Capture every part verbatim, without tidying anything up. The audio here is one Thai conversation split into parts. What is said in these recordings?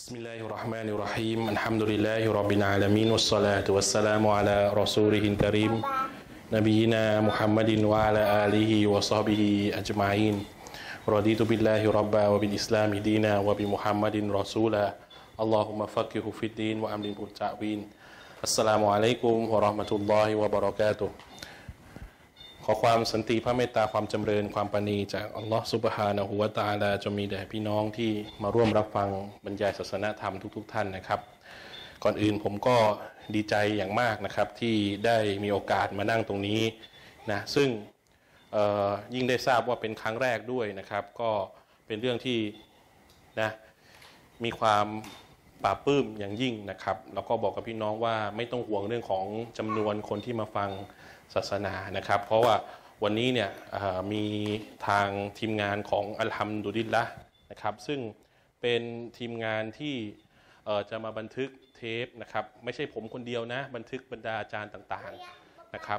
بسم الله الرحمن الرحيم الحمد لله رب العالمين والصلاة والسلام على رسوله الكريم نبينا محمد وعلى آله وصحبه أجمعين رضيت بالله ربا وبالإسلام دينا وبمحمد رسولا اللهم فقهه في الدين وأمره بالتأويل السلام عليكم ورحمة الله وبركاتهขอความสันติพระเมตตาความจำเริญความปราณีจากอัลลอฮฺซุบฮานะฮูวะตะอาลาจะมีแด่พี่น้องที่มาร่วมรับฟังบรรยายศาสนธรรมทุกๆ ท่านนะครับก่อนอื่นผมก็ดีใจอย่างมากนะครับที่ได้มีโอกาสมานั่งตรงนี้นะซึ่งยิ่งได้ทราบว่าเป็นครั้งแรกด้วยนะครับก็เป็นเรื่องที่นะมีความปลาบปลื้มอย่างยิ่งนะครับแล้วก็บอกกับพี่น้องว่าไม่ต้องห่วงเรื่องของจำนวนคนที่มาฟังศาสนานะครับเพราะว่าวันนี้เนี่ยมีทางทีมงานของอัลฮัมดุลิลละห์นะครับซึ่งเป็นทีมงานที่จะมาบันทึกเทปนะครับไม่ใช่ผมคนเดียวนะบันทึกบรรดาอาจารย์ต่างๆนะครับ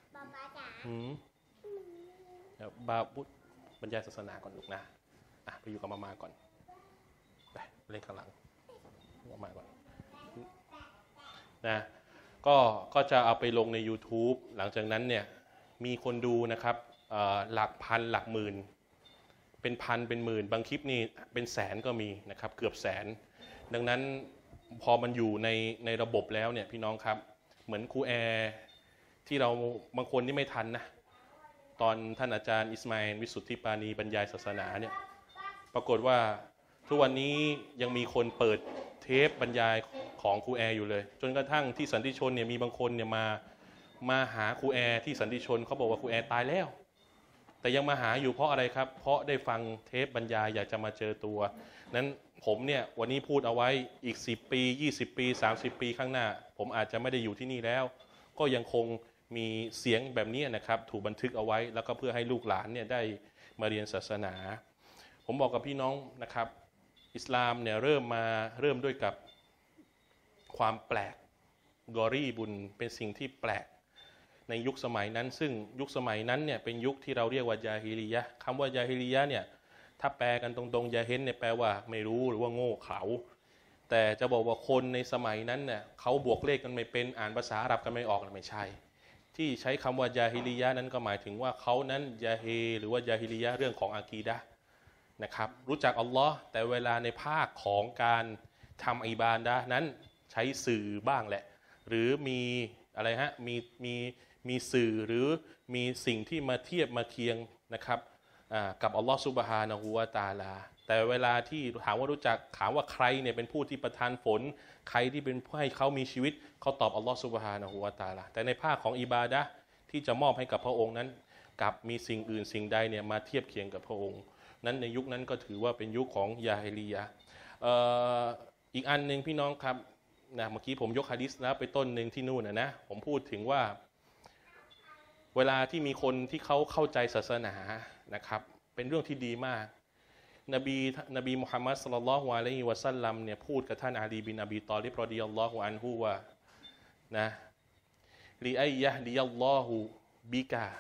บาบุตบรรยายศาสนาก่อนลูกนะอ่ะไปอยู่กับมามาก่อนไปเล่นข้างหลังมามาก่อนนะก็ก็จะเอาไปลงใน YouTube หลังจากนั้นเนี่ยมีคนดูนะครับหลักพันหลักหมื่นเป็นพันเป็นหมื่นบางคลิปนี่เป็นแสนก็มีนะครับเกือบแสนดังนั้นพอมันอยู่ในในระบบแล้วเนี่ยพี่น้องครับเหมือนครูแอร์ที่เราบางคนที่ไม่ทันนะตอนท่านอาจารย์อิสมาอิลวิสุทธิปานีบรรยายศาสนาเนี่ยปรากฏว่าทุกวันนี้ยังมีคนเปิดเทปบรรยายของครูแอร์อยู่เลยจนกระทั่งที่สันติชนเนี่ยมีบางคนเนี่ยมามาหาครูแอร์ที่สันติชนเขาบอกว่าครูแอร์ตายแล้วแต่ยังมาหาอยู่เพราะอะไรครับเพราะได้ฟังเทปบรรยายอยากจะมาเจอตัวนั้นผมเนี่ยวันนี้พูดเอาไว้อีกสิบปียี่สิบปีสามสิบปีข้างหน้าผมอาจจะไม่ได้อยู่ที่นี่แล้วก็ยังคงมีเสียงแบบนี้นะครับถูกบันทึกเอาไว้แล้วก็เพื่อให้ลูกหลานเนี่ยได้มาเรียนศาสนาผมบอกกับพี่น้องนะครับอิสลามเนี่ยเริ่มมาเริ่มด้วยกับความแปลกกอรีบุญเป็นสิ่งที่แปลกในยุคสมัยนั้นซึ่งยุคสมัยนั้นเนี่ยเป็นยุคที่เราเรียกว่ายาฮิลิยะห์คำว่ายาฮิลิยะห์เนี่ยถ้าแปลกันตรงๆยาเฮนเนี่ยแปลว่าไม่รู้หรือว่าโง่เขลาแต่จะบอกว่าคนในสมัยนั้นเนี่ยเขาบวกเลขกันไม่เป็นอ่านภาษาอาหรับกันไม่ออกไม่ใช่ที่ใช้คำว่ายาฮิลิยะห์นั้นก็หมายถึงว่าเขานั้นยาเฮหรือว่ายาฮิลิยะห์เรื่องของอากีดะห์นะครับรู้จักอัลลอฮ์แต่เวลาในภาคของการทำอิบาดะห์นั้นใช้สื่อบ้างแหละหรือมีอะไรฮะมีมีมีสื่อหรือมีสิ่งที่มาเทียบมาเคียงนะครับกับอัลลอฮฺซุบฮานะฮูวะตะอาลาแต่เวลาที่ถามว่ารู้จักถามว่าใครเนี่ยเป็นผู้ที่ประทานฝนใครที่เป็นผู้ให้เขามีชีวิตเขาตอบอัลลอฮฺซุบฮานะฮูวะตะอาลาแต่ในภาคของอิบาดะห์ที่จะมอบให้กับพระองค์นั้นกับมีสิ่งอื่นสิ่งใดเนี่ยมาเทียบเคียงกับพระองค์นั้นในยุคนั้นก็ถือว่าเป็นยุคของยาฮิลิยะห์อีกอันหนึ่งพี่น้องครับนะเมื่อกี้ผมยกหะดีษแล้วไปต้นหนึ่งที่นู่นนะนะผมพูดถึงว่าเวลาที่มีคนที่เขาเข้าใจศาสนานะครับเป็นเรื่องที่ดีมากนบีนบีมุฮัมมัดศ็อลลัลลอฮุอะลัยฮิวะซัลลัมเนี่ยพูดกับท่านอาลีบินอบีฏอลิบรอฎิยัลลอฮุอันฮุว่านะลิอัยยะฮดิยัลลอฮุบิกะ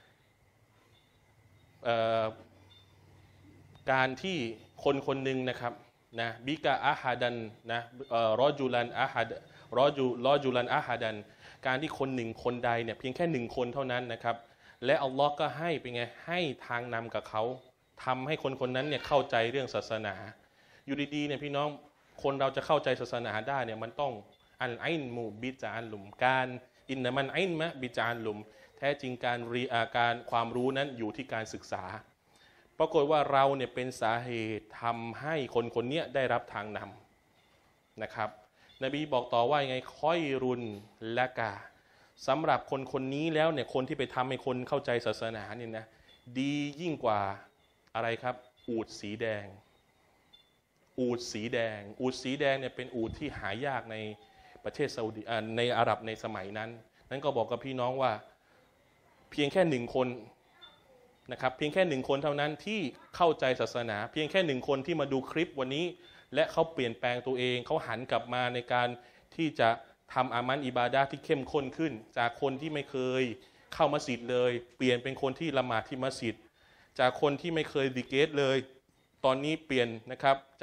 การที่คนคนหนึ่งนะครับนะบิกะอาฮัดันนะรอจุลันอาฮัดรอจุรอจุลันอาฮัดันการที่คนหนึ่งคนใดเนี่ยเพียงแค่หนึ่งคนเท่านั้นนะครับและอัลลอฮ์ก็ให้เป็นไงให้ทางนำกับเขาทำให้คนคนนั้นเนี่ยเข้าใจเรื่องศาสนาอยู่ดีๆเนี่ยพี่น้องคนเราจะเข้าใจศาสนาได้เนี่ยมันต้องอันไอนมูบิจานลุมการอินนะมันไอนมะบิจานลุมแท้จริงการรีอาการความรู้นั้นอยู่ที่การศึกษาปรากฏว่าเราเนี่ยเป็นสาเหตุทำให้คนคนนี้ได้รับทางนำนะครับนบีบอกต่อว่าไงค่อยรุนละกาสำหรับคนคนนี้แล้วเนี่ยคนที่ไปทำให้คนเข้าใจศาสนาเนี่ยนะดียิ่งกว่าอะไรครับอูฐสีแดงอูฐสีแดงอูฐสีแดงเนี่ยเป็นอูฐที่หายากในประเทศซาอุดีในอาหรับในสมัยนั้นนั้นก็บอกกับพี่น้องว่าเพียงแค่หนึ่งคนนะครับเพียงแค่หนึ่งคนเท่านั้นที่เข้าใจศาสนาเพียงแค่หนึ่งคนที่มาดูคลิปวันนี้และเขาเปลี่ยนแปลงตัวเองเขาหันกลับมาในการที่จะทำอามันอิบาดะห์ที่เข้มข้นขึ้นจากคนที่ไม่เคยเข้ามัสยิดเลยเปลี่ยนเป็นคนที่ละหมาดที่มัสยิดจากคนที่ไม่เคยดิเกตเลยตอนนี้เปลี่ยนนะครับจาก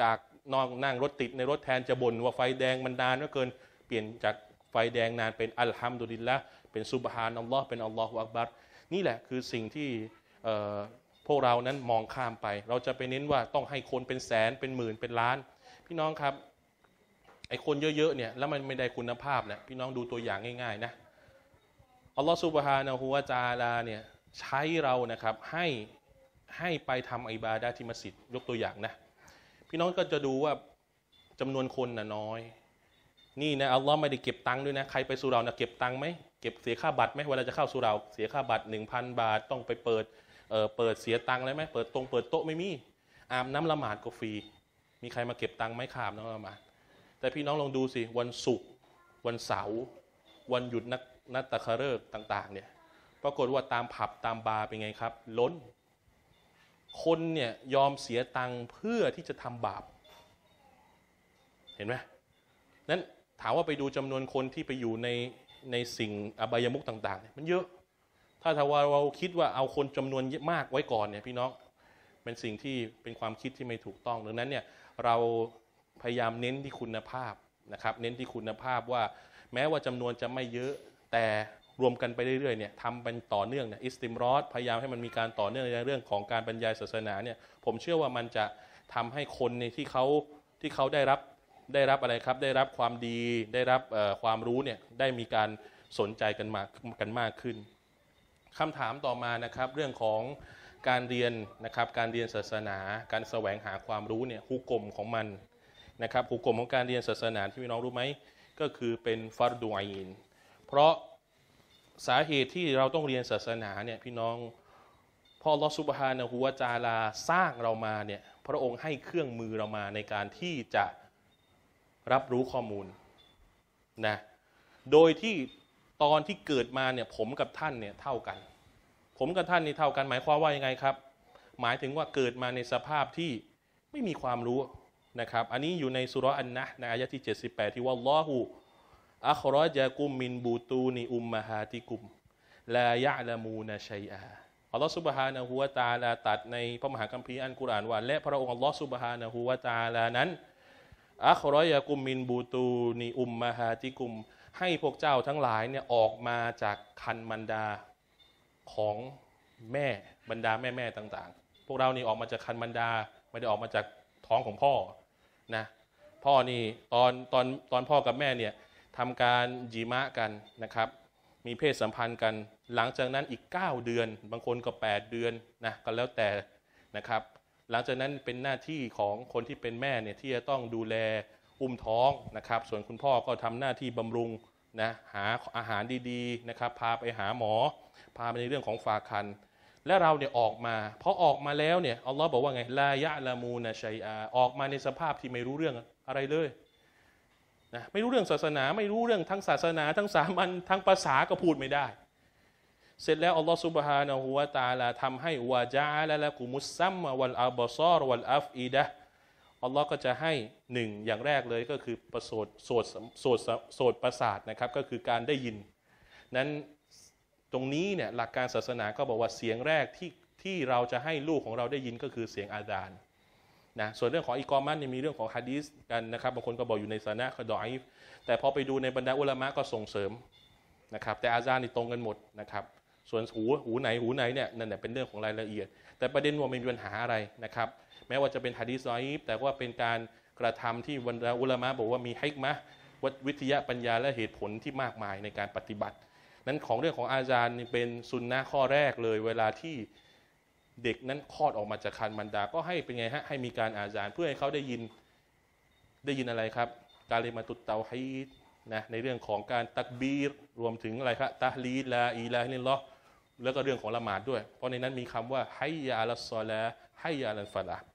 นอนนั่งรถติดในรถแทนจะบ่นว่าไฟแดงมันนานเหลือเกินเปลี่ยนจากไฟแดงนานเป็นอัลฮัมดุลิลละห์เป็นซุบฮานัลลอฮ์เป็นอัลลอฮฺอักบัรนี่แหละคือสิ่งที่พวกเรานั้นมองข้ามไปเราจะไปเน้นว่าต้องให้คนเป็นแสนเป็นหมื่นเป็นล้านพี่น้องครับไอ้คนเยอะๆเนี่ยแล้วมันไม่ได้คุณภาพเนี่ยพี่น้องดูตัวอย่างง่ายๆนะอัลลอฮฺซุบฮานะฮูวะตะอาลาเนี่ยใช้เรานะครับให้ให้ไปทำอิบาดะห์ที่มัสยิดยกตัวอย่างนะพี่น้องก็จะดูว่าจำนวนคนน่ะน้อยนี่นะอัลลอฮ์ไม่ได้เก็บตังค์ด้วยนะใครไปสุเหร่านะเก็บตังค์ไหมเก็บเสียค่าบัตรไหมเวลาจะเข้าสุเหร่าเสียค่าบัตร หนึ่งพัน บาทต้องไปเปิดเอ่อเปิดเสียตังค์เลยไหมเปิดตรงเปิดโต๊ะไม่มีอาบน้ำละหมาดก็ฟรีมีใครมาเก็บตังค์ไหมครับน้องละหมาดแต่พี่น้องลองดูสิวันศุกร์วันเสาร์วันหยุดนักนักตะคฤกษ์ต่างๆเนี่ยปรากฏว่าตามผับตามบาร์เป็นไงครับล้นคนเนี่ยยอมเสียตังค์เพื่อที่จะทำบาปเห็นไหมนั้นถามว่าไปดูจำนวนคนที่ไปอยู่ในในสิ่งอบายมุขต่างๆมันเยอะถ้าถ้าว่าเราคิดว่าเอาคนจำนวนมากไว้ก่อนเนี่ยพี่น้องเป็นสิ่งที่เป็นความคิดที่ไม่ถูกต้องดังนั้นเนี่ยเราพยายามเน้นที่คุณภาพนะครับเน้นที่คุณภาพว่าแม้ว่าจำนวนจะไม่เยอะแต่รวมกันไปเรื่อยๆเนี่ยทำเป็นต่อเนื่องเนี่ยอิสติมรอดพยายามให้มันมีการต่อเนื่องในเรื่องของการบรรยายศาสนาเนี่ยผมเชื่อว่ามันจะทำให้คนในที่เขาที่เขาได้รับได้รับอะไรครับได้รับความดีได้รับความรู้เนี่ยได้มีการสนใจกันมากกันมากขึ้นคำถามต่อมานะครับเรื่องของการเรียนนะครับการเรียนศาสนาการแสวงหาความรู้เนี่ยฮุกมของมันนะครับฮุกมของการเรียนศาสนาที่พี่น้องรู้ไหมก็คือเป็นฟัรดูอินเพราะสาเหตุที่เราต้องเรียนศาสนาเนี่ยพี่น้องพออัลเลาะห์ซุบฮานะฮูวะตะอาลาสร้างเรามาเนี่ยพระองค์ให้เครื่องมือเรามาในการที่จะรับรู้ข้อมูลนะโดยที่ตอนที่เกิดมาเนี่ยผมกับท่านเนี่ยเท่ากันผมกับท่านนี่เท่ากันหมายความว่ายังไงครับหมายถึงว่าเกิดมาในสภาพที่ไม่มีความรู้นะครับอันนี้อยู่ในสุเราะห์อันนะห์ในอายะห์ที่เจ็ดสิบแปดที่ว่าอัลลอฮุอัคเราะญะกุมมินบูตูนิอุมมะฮาติกุมลายะอ์ละมูนะชัยอาอัลลอฮฺซุบฮานะฮูวะตะอาลาตรัสในพระมหาคัมภีร์อัลกุรอานว่าและพระองค์อัลลอฮฺซุบฮานะฮูวะตะอาลานั้นอัคเราะญะกุมมินบูตูนิอุมมะฮาติกุมให้พวกเจ้าทั้งหลายเนี่ยออกมาจากคันมันดาของแม่บรรดาแม่แม่ต่างๆพวกเรานี่ออกมาจากคันมันดาไม่ได้ออกมาจากท้องของพ่อนะพ่อนี่ตอนตอนตอนพ่อกับแม่เนี่ยทำการจีมะกันนะครับมีเพศสัมพันธ์กันหลังจากนั้นอีกเก้าเดือนบางคนก็แปดเดือนนะก็แล้วแต่นะครับหลังจากนั้นเป็นหน้าที่ของคนที่เป็นแม่เนี่ยที่จะต้องดูแลอุ้มท้องนะครับส่วนคุณพ่อก็ทำหน้าที่บำรุงนะหาอาหารดีๆนะครับพาไปหาหมอพาไปในเรื่องของฝากครรภ์และเราเนี่ยออกมาพอออกมาแล้วเนี่ยอัลลอฮ์บอกว่าไงลายะละมูนะชัยอาออกมาในสภาพที่ไม่รู้เรื่องอะไรเลยนะไม่รู้เรื่องศาสนาไม่รู้เรื่องทั้งศาสนาทั้งสามัญทั้งภาษาก็พูดไม่ได้เสร็จแล้วอัลลอฮฺซุบฮานะฮูวะตะอาลาทำให้วะจาละละกุมุสซัมมะวัลอับซอรวัลอัฟอีดะห์อัลลอฮ์ก็จะให้หนึ่งอย่างแรกเลยก็คือประโสดโสดโสดโสดประสาทนะครับก็คือการได้ยินนั้นตรงนี้เนี่ยหลักการศาสนาก็บอกว่าเสียงแรกที่ที่เราจะให้ลูกของเราได้ยินก็คือเสียงอาซานนะส่วนเรื่องของอิกอมัตเนี่ยมีเรื่องของหะดีษกันนะครับบางคนก็บอกอยู่ในซะนะห์ดออีฟแต่พอไปดูในบรรดาอุลามะก็ส่งเสริมนะครับแต่อาซานนี่ตรงกันหมดนะครับส่วนหูหูไหนหูไหนเนี่ยนั่นแหละเป็นเรื่องของรายละเอียดแต่ประเด็นว่าไม่มีปัญหาอะไรนะครับแม้ว่าจะเป็นหะดีษดออีฟแต่ว่าเป็นการกระทำที่บรรดาอุลามะบอกว่ามีฮิกมะห์วิทยาปัญญาและเหตุผลที่มากมายในการปฏิบัตินั้นของเรื่องของอาซานนี่เป็นซุนนะห์ข้อแรกเลยเวลาที่เด็กนั้นคลอดออกมาจากครรภ์มารดาก็ให้เป็นไงฮะให้มีการอาซานเพื่อให้เขาได้ยินได้ยินอะไรครับการลิมาตุตเตาฮีดนะในเรื่องของการตักบีรรวมถึงอะไรครับตะฮลีลลาอิลาฮะอิลลัลลอฮ์แล้วก็เรื่องของละหมาดด้วยเพราะในนั้นมีคำว่าฮัยยะอัลศอลาฮัยยะอัลฟะลาห์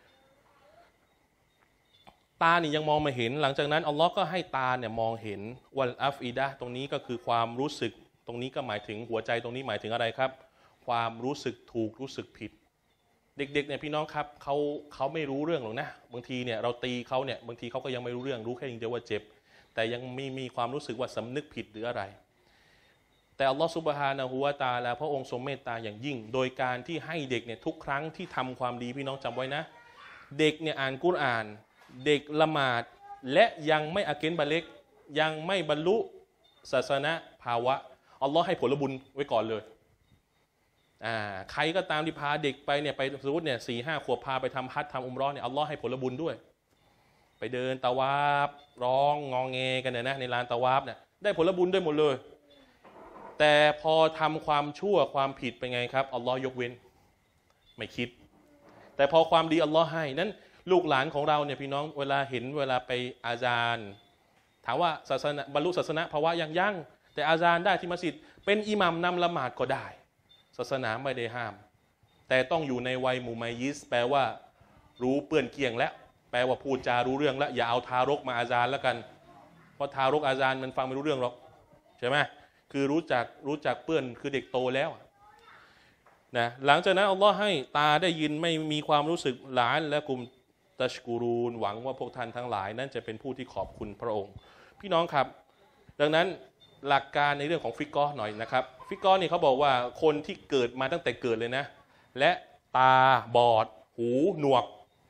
ตานี่ยังมองไม่เห็นหลังจากนั้นอัลลอฮ์ก็ให้ตาเนี่ยมองเห็นวัลอัฟอีดะห์ตรงนี้ก็คือความรู้สึกตรงนี้ก็หมายถึงหัวใจตรงนี้หมายถึงอะไรครับความรู้สึกถูกรู้สึกผิดเด็กๆเนี่ยพี่น้องครับเขาเขาไม่รู้เรื่องหรอกนะบางทีเนี่ยเราตีเขาเนี่ยบางทีเขาก็ยังไม่รู้เรื่องรู้แค่อย่างเดียวว่าเจ็บแต่ยังไม่มีความรู้สึกว่าสำนึกผิดหรืออะไรแต่อัลลอฮฺซุบฮานะฮูวะตะอาลาพระองค์ทรงเมตตาอย่างยิ่งโดยการที่ให้เด็กเนี่ยทุกครั้งที่ทำความดีพี่น้องจำไว้นะเด็กเนี่ยอ่านกุรอานเด็กละหมาดและยังไม่อาเกนบาเล็กยังไม่บรรลุศาสนภาวะอัลลอฮ์ให้ผลบุญไว้ก่อนเลยอ่าใครก็ตามที่พาเด็กไปเนี่ยไปสมมติเนี่ยสี่ห้าขวบพาไปทำฮัจญ์ทำอุมเราะห์เนี่ยอัลลอฮ์ให้ผลบุญด้วยไปเดินตะวาฟร้องงองเงกันเนี่ยนะในลานตะวาฟเนี่ยได้ผลบุญด้วยหมดเลยแต่พอทำความชั่วความผิดเป็นไงครับอัลลอฮ์ยกเว้นไม่คิดแต่พอความดีอัลลอฮ์ให้นั้นลูกหลานของเราเนี่ยพี่น้องเวลาเห็นเวลาไปอาซานถามว่าศาสนาบรรลุศาสนาภาวะยังยั่งแต่อาซานได้ที่มัสยิดเป็นอิหมัมนำละหมาดก็ได้ศาสนาไม่ได้ห้ามแต่ต้องอยู่ในวัยมุมัยยิสแปลว่ารู้เปื้อนเกี่ยงแล้วแปลว่าพูดจารู้เรื่องแล้วอย่าเอาทารกมาอาซานแล้วกันเพราะทารกอาซานมันฟังไม่รู้เรื่องหรอกใช่ไหมคือรู้จักรู้จักเปื้อนคือเด็กโตแล้วนะหลังจากนั้นอัลลอฮ์ให้ตาได้ยินไม่มีความรู้สึกหลานและกลุ่มตัชกูรูนหวังว่าพวกท่านทั้งหลายนั้นจะเป็นผู้ที่ขอบคุณพระองค์พี่น้องครับดังนั้นหลักการในเรื่องของฟิกกอหน่อยนะครับฟิกกอนี่เขาบอกว่าคนที่เกิดมาตั้งแต่เกิดเลยนะและตาบอดหูหนวก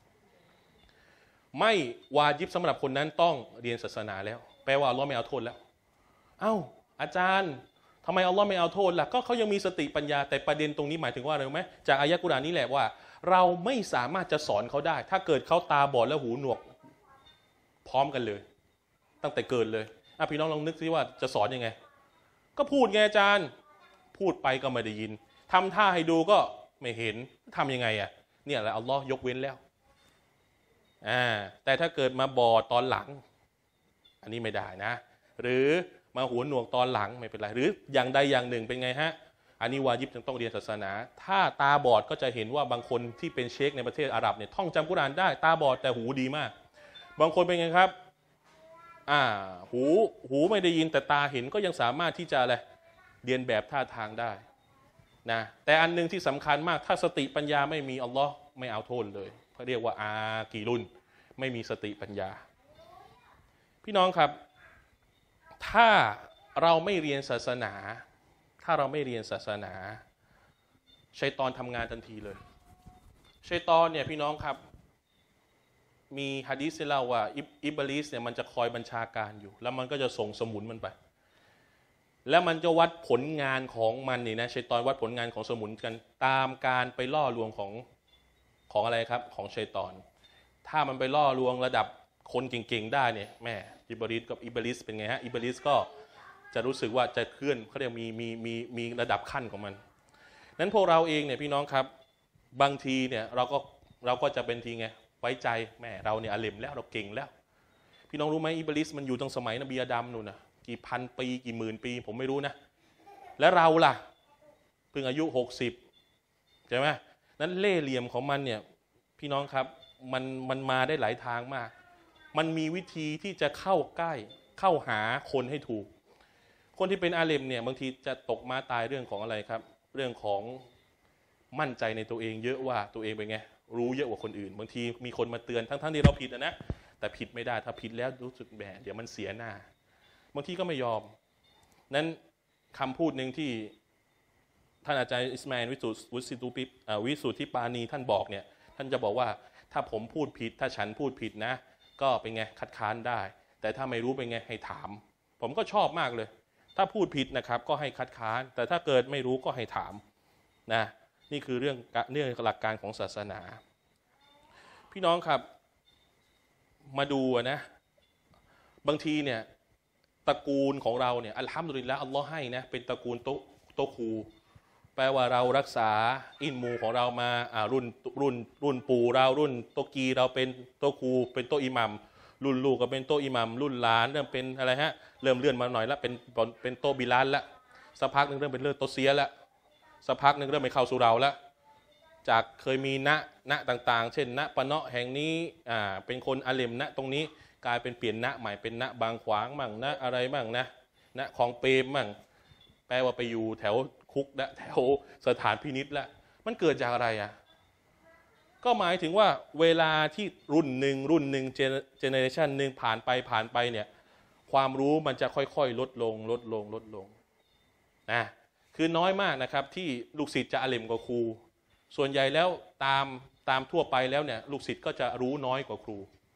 ไม่วาญิบสำหรับคนนั้นต้องเรียนศาสนาแล้วแปลว่าอัลลอฮ์ไม่เอาโทษแล้วเอ้าอาจารย์ทำไมอัลลอฮ์ไม่เอาโทษล่ะก็เขายังมีสติปัญญาแต่ประเด็นตรงนี้หมายถึงว่าอะไรรู้ไหมจากอายะกุรอานนี้แหละว่าเราไม่สามารถจะสอนเขาได้ถ้าเกิดเขาตาบอดและหูหนวกพร้อมกันเลยตั้งแต่เกิดเลยอ่ะพี่น้องลองนึกซิว่าจะสอนยังไงก็พูดไงอาจารย์พูดไปก็ไม่ได้ยินทำท่าให้ดูก็ไม่เห็นทำยังไงอ่ะเนี่ยแหละอัลลอฮ์ยกเว้นแล้วอ่าแต่ถ้าเกิดมาบอดตอนหลังอันนี้ไม่ได้นะหรือมาหูหนวกตอนหลังไม่เป็นไรหรืออย่างใดอย่างหนึ่งเป็นไงฮะอันนี้วาญิบจึงต้องเรียนศาสนาถ้าตาบอดก็จะเห็นว่าบางคนที่เป็นเชคในประเทศอาหรับเนี่ยท่องจำกุรอานได้ตาบอดแต่หูดีมากบางคนเป็นไงครับอ่าหูหูไม่ได้ยินแต่ตาเห็นก็ยังสามารถที่จะอะไรเรียนแบบท่าทางได้นะแต่อันนึงที่สำคัญมากถ้าสติปัญญาไม่มีอัลลอฮ์ไม่เอาโทษเลยเขาเรียกว่าอากีรุนไม่มีสติปัญญาพี่น้องครับถ้าเราไม่เรียนศาสนาถ้าเราไม่เรียนศาสนาชัยฏอนทำงานทันทีเลยชัยฏอนเนี่ยพี่น้องครับมีหะดีษที่เล่าว่าอิบลิสเนี่ยมันจะคอยบัญชาการอยู่แล้วมันก็จะส่งสมุนมันไปแล้วมันจะวัดผลงานของมันนี่นะชัยฏอนวัดผลงานของสมุนกันตามการไปล่อลวงของของอะไรครับของชัยฏอนถ้ามันไปล่อลวงระดับคนเก่งๆได้เนี่ยแม่อิบลิสกับอิบลิสเป็นไงฮะอิบลิสก็จะรู้สึกว่าจะเคลื่อนเขาเรียกมีมีมีมีระดับขั้นของมันนั้นพวกเราเองเนี่ยพี่น้องครับบางทีเนี่ยเราก็เราก็จะเป็นทีไงไว้ใจแม่เราเนี่ยอาเลมแล้วเราเก่งแล้วพี่น้องรู้ไหมอิบลิสมันอยู่ตั้งสมัยนบีอาดัมนู่นนะกี่พันปีกี่หมื่นปีผมไม่รู้นะและเราล่ะเพิ่งอายุหกสิบใช่ไหมนั้นเล่ห์เหลี่ยมของมันเนี่ยพี่น้องครับมันมันมาได้หลายทางมากมันมีวิธีที่จะเข้าใกล้เข้าหาคนให้ถูกคนที่เป็นอาเลมเนี่ยบางทีจะตกมาตายเรื่องของอะไรครับเรื่องของมั่นใจในตัวเองเยอะว่าตัวเองเป็นไงรู้เยอะกว่าคนอื่นบางทีมีคนมาเตือนทั้งๆที่เราผิดนะนะแต่ผิดไม่ได้ถ้าผิดแล้วรู้สึกแหมเดี๋ยวมันเสียหน้าบางทีก็ไม่ยอมนั้นคำพูดหนึ่งที่ท่านอาจารย์อิสมาอิลวิสุทธิวิสุทธิวิสุทธิปานีท่านบอกเนี่ยท่านจะบอกว่าถ้าผมพูดผิดถ้าฉันพูดผิดนะก็เป็นไงคัดค้านได้แต่ถ้าไม่รู้เป็นไงให้ถามผมก็ชอบมากเลยถ้าพูดผิดนะครับก็ให้คัดค้านแต่ถ้าเกิดไม่รู้ก็ให้ถามนะนี่คือเรื่องเรื่องหลักการของศาสนาพี่น้องครับมาดูนะบางทีเนี่ยตระกูลของเราเนี่ยอัลฮัมดุลิลละอัลลอฮ์ให้นะเป็นตระกูลโตโตคูแปลว่าเรารักษาอิลมูของเรามาอ่ารุ่นรุ่นรุ่นปู่เรารุ่นโตกีเราเป็นโตคูเป็นโตอิหมัมรุ่นลูกก็เป็นโตอิหมัมรุ่นหลานเริ่มเป็นอะไรฮะเริ่มเลื่อนมาหน่อยแล้วเป็นเป็นโตบิลาลละสักพักนึงเริ่มเป็นเลื่อนโตเซียละสักพักนึงเริ่มไปเข้าสู่เราแล้วจากเคยมีณณต่างๆเช่นณปะเนาะแห่งนี้อ่าเป็นคนอาเลมณตรงนี้กลายเป็นเปลี่ยนณใหม่เป็นณบางขวางมั่งณอะไรมั่งนะณของเปรมมั่งแปลว่าไปอยู่แถวคุกและแถวสถานพินิจแล้วมันเกิดจากอะไรอ่ะก็หมายถึงว่าเวลาที่รุ่นหนึ่งรุ่นหนึ่งเจเนอเรชันหนึ่งผ่านไปผ่านไปเนี่ยความรู้มันจะค่อยๆลดลงลดลงลดลงนะคือน้อยมากนะครับที่ลูกศิษย์จะอาเลมกว่าครูส่วนใหญ่แล้วตามตามทั่วไปแล้วเนี่ยลูกศิษย์ก็จะรู้น้อยกว่าครู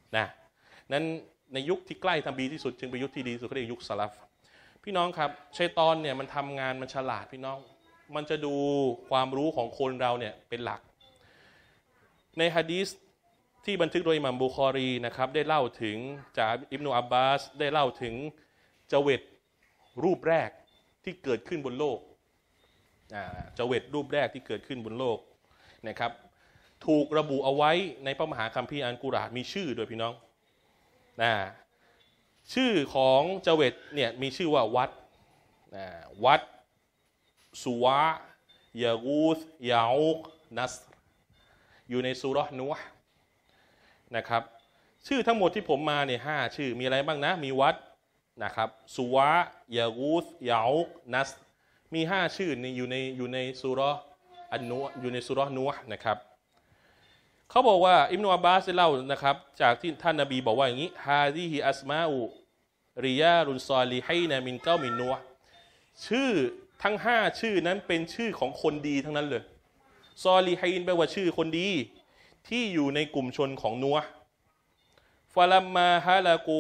นะนั้นในยุคที่ใกล้นบีที่สุดจึงเป็นยุคที่ดีที่สุดเขาเรียกยุคสลัฟพี่น้องครับชัยฏอนเนี่ยมันทำงานมันฉลาดพี่น้องมันจะดูความรู้ของคนเราเนี่ยเป็นหลักในหะดีษที่บันทึกโดยอิหม่ามบุคอรีนะครับได้เล่าถึงจากอิบนุอับบาสได้เล่าถึงเจวิตรูปแรกที่เกิดขึ้นบนโลกเจวิตรูปแรกที่เกิดขึ้นบนโลกนะครับถูกระบุเอาไว้ในพระมหาคัมภีร์อัลกุรอานมีชื่อโดยพี่น้องนะชื่อของเจวิตเนี่ยมีชื่อว่าวัดนะวัดสุวะยากูธยาอุกนัสอยู่ในซูเราะห์นูห์นะครับชื่อทั้งหมดที่ผมมาเนี่ยห้าชื่อมีอะไรบ้างนะมีวัดนะครับสุวะยากูธยาอุกนัสมีห้าชื่อนี่อยู่ในอยู่ในซูเราะห์อันนูอยู่ในซูเราะห์นูห์นะครับเขาบอกว่าอิบนุอับบาสได้เล่านะครับจากที่ท่านนบีบอกว่าอย่างนี้ฮาซิฮิอัสมาอุริยาลุนซอลิฮีนะมินเกามินนูห์ชื่อทั้งห้าชื่อนั้นเป็นชื่อของคนดีทั้งนั้นเลยซอลิฮีนแปลว่าชื่อคนดีที่อยู่ในกลุ่มชนของนัวฟาลัมมาฮาลากู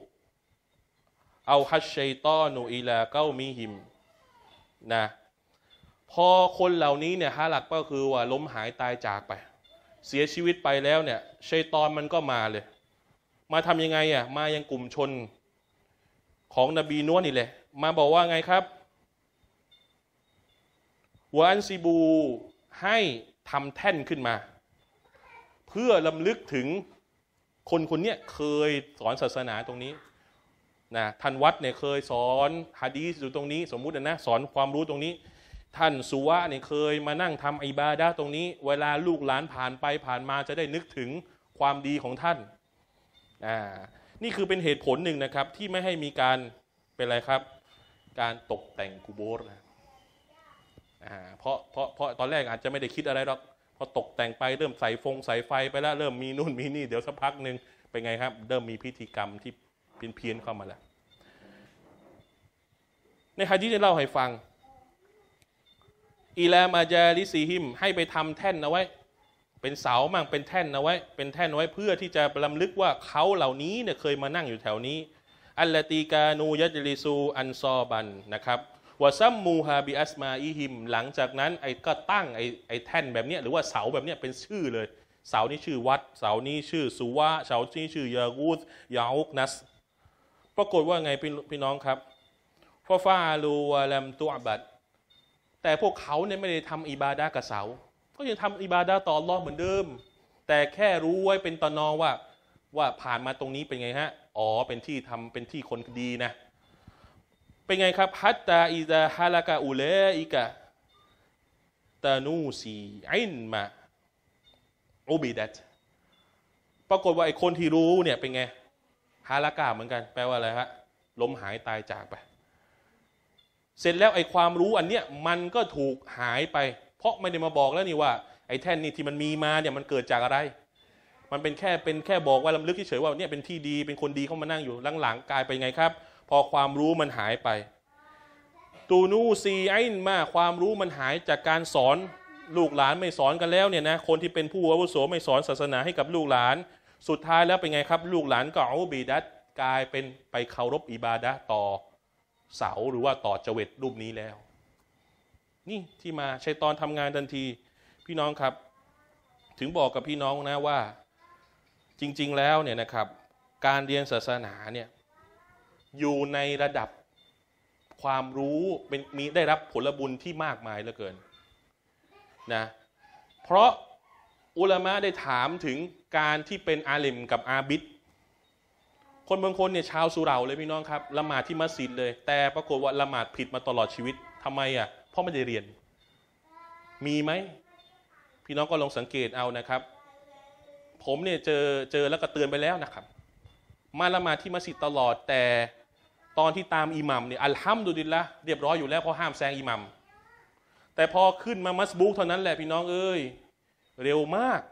เอาฮัชชัยตอนูอิลาเกามิฮิมนะพอคนเหล่านี้เนี่ยฮาลักก็คือว่าล้มหายตายจากไปเสียชีวิตไปแล้วเนี่ยชัยฏอนมันก็มาเลยมาทำยังไงอ่ะมายังกลุ่มชนของนบีนัวนี่แหละมาบอกว่าไงครับวะอันซิบูให้ทำแท่นขึ้นมาเพื่อลำลึกถึงคนคนนี้เคยสอนศาสนาตรงนี้นะท่านวัดเนี่ยเคยสอนหะดีษอยู่ตรงนี้สมมุตินะสอนความรู้ตรงนี้ท่านสุวะเนี่ยเคยมานั่งทำอิบาดะห์ตรงนี้เวลาลูกหลานผ่านไปผ่านมาจะได้นึกถึงความดีของท่านอ่านี่คือเป็นเหตุผลหนึ่งนะครับที่ไม่ให้มีการเป็นอะไรครับการตกแต่งกุโบร์นะอ่าเพราะเพราะเพราะตอนแรกอาจจะไม่ได้คิดอะไรหรอกพอตกแต่งไปเริ่มใส่ฟงใส่ไฟไปแล้วเริ่มมีนู่นมีนี่เดี๋ยวสักพักหนึ่งเป็นไงครับเริ่มมีพิธีกรรมที่เพี้ยนๆเข้ามาแล้วในหะดีษได้เล่าให้ฟังอิลามาจาลิซิฮิมให้ไปทำแท่นเอาไว้เป็นเสามั่งเป็นแท่นเอาไว้เป็นแท่นเอาไว้เพื่อที่จะรำลึกว่าเขาเหล่านี้เนี่ยเคยมานั่งอยู่แถวนี้อัลลตีกานูยัจลิซูอันซอบันนะครับวะซัมมูฮาบิอัสมาอิฮิมหลังจากนั้นไอ้ก็ตั้งไอ้ไอ้แท่นแบบนี้หรือว่าเสาแบบนี้เป็นชื่อเลยเสานี้ชื่อวัดเสานี้ชื่อสุวะเสานี้ชื่อยากูธยาอุกนัสปรากฏว่าไงพี่น้องครับฟาฟาลูวะลัมตุอบัดแต่พวกเขาเนี่ยไม่ได้ทำอิบาดะห์กับเสาก็ยังทำอิบาดะห์ต่ออัลเลาะห์เหมือนเดิมแต่แค่รู้ไว้เป็นตอนอว่าว่าผ่านมาตรงนี้เป็นไงฮะอ๋อเป็นที่ทำเป็นที่คนดีนะเป็นไงครับฮัตตาอิซาฮาลากะอุเลอิกะตานูซีอินมาอุบิดัตปรากฏว่าไอ้คนที่รู้เนี่ยเป็นไงฮาลากะเหมือนกันแปลว่าอะไรฮะล้มหายตายจากไปเสร็จแล้วไอ้ความรู้อันเนี้ยมันก็ถูกหายไปเพราะไม่ได้มาบอกแล้วนี่ว่าไอ้แท่นนี่ที่มันมีมาเนี่ยมันเกิดจากอะไรมันเป็นแค่เป็นแค่บอกว่าลำลึกเฉยๆว่าเนี่ยเป็นที่ดีเป็นคนดีเข้ามานั่งอยู่หลังๆกลายไปไงครับพอความรู้มันหายไปตูนูซีไอ้มาความรู้มันหายจากการสอนลูกหลานไม่สอนกันแล้วเนี่ยนะคนที่เป็นผู้อาวุโสไม่สอนศาสนาให้กับลูกหลานสุดท้ายแล้วเป็นไงครับลูกหลานก็เอาบิดัตกลายเป็นไปเคารพอิบาดะห์ต่อเสาหรือว่าต่อเจวิตรูปนี้แล้วนี่ที่มาชัยฏอนทำงานทันทีพี่น้องครับถึงบอกกับพี่น้องนะว่าจริงๆแล้วเนี่ยนะครับการเรียนศาสนาเนี่ยอยู่ในระดับความรู้เป็นมีได้รับผลบุญที่มากมายเหลือเกินนะเพราะอุลามะได้ถามถึงการที่เป็นอาลิมกับอาบิดคนบางคนเนี่ยชาวสุเหร่าเลยพี่น้องครับละหมาดที่มัสยิดเลยแต่ปรากฏว่าละหมาดผิดมาตลอดชีวิตทำไมอ่ะเพราะไม่ได้เรียนมีไหมพี่น้องก็ลองสังเกตเอานะครับผมเนี่ยเจอเจอแล้วก็เตือนไปแล้วนะครับมาละหมาดที่มัสยิดตลอดแต่ตอนที่ตามอิหมัมเนี่ยอัลฮัมดุลิลละห์เรียบร้อยอยู่แล้วเพราะห้ามแซงอิหมัมแต่พอขึ้นมามัสบูกเท่านั้นแหละพี่น้องเอ้ยเร็วมาก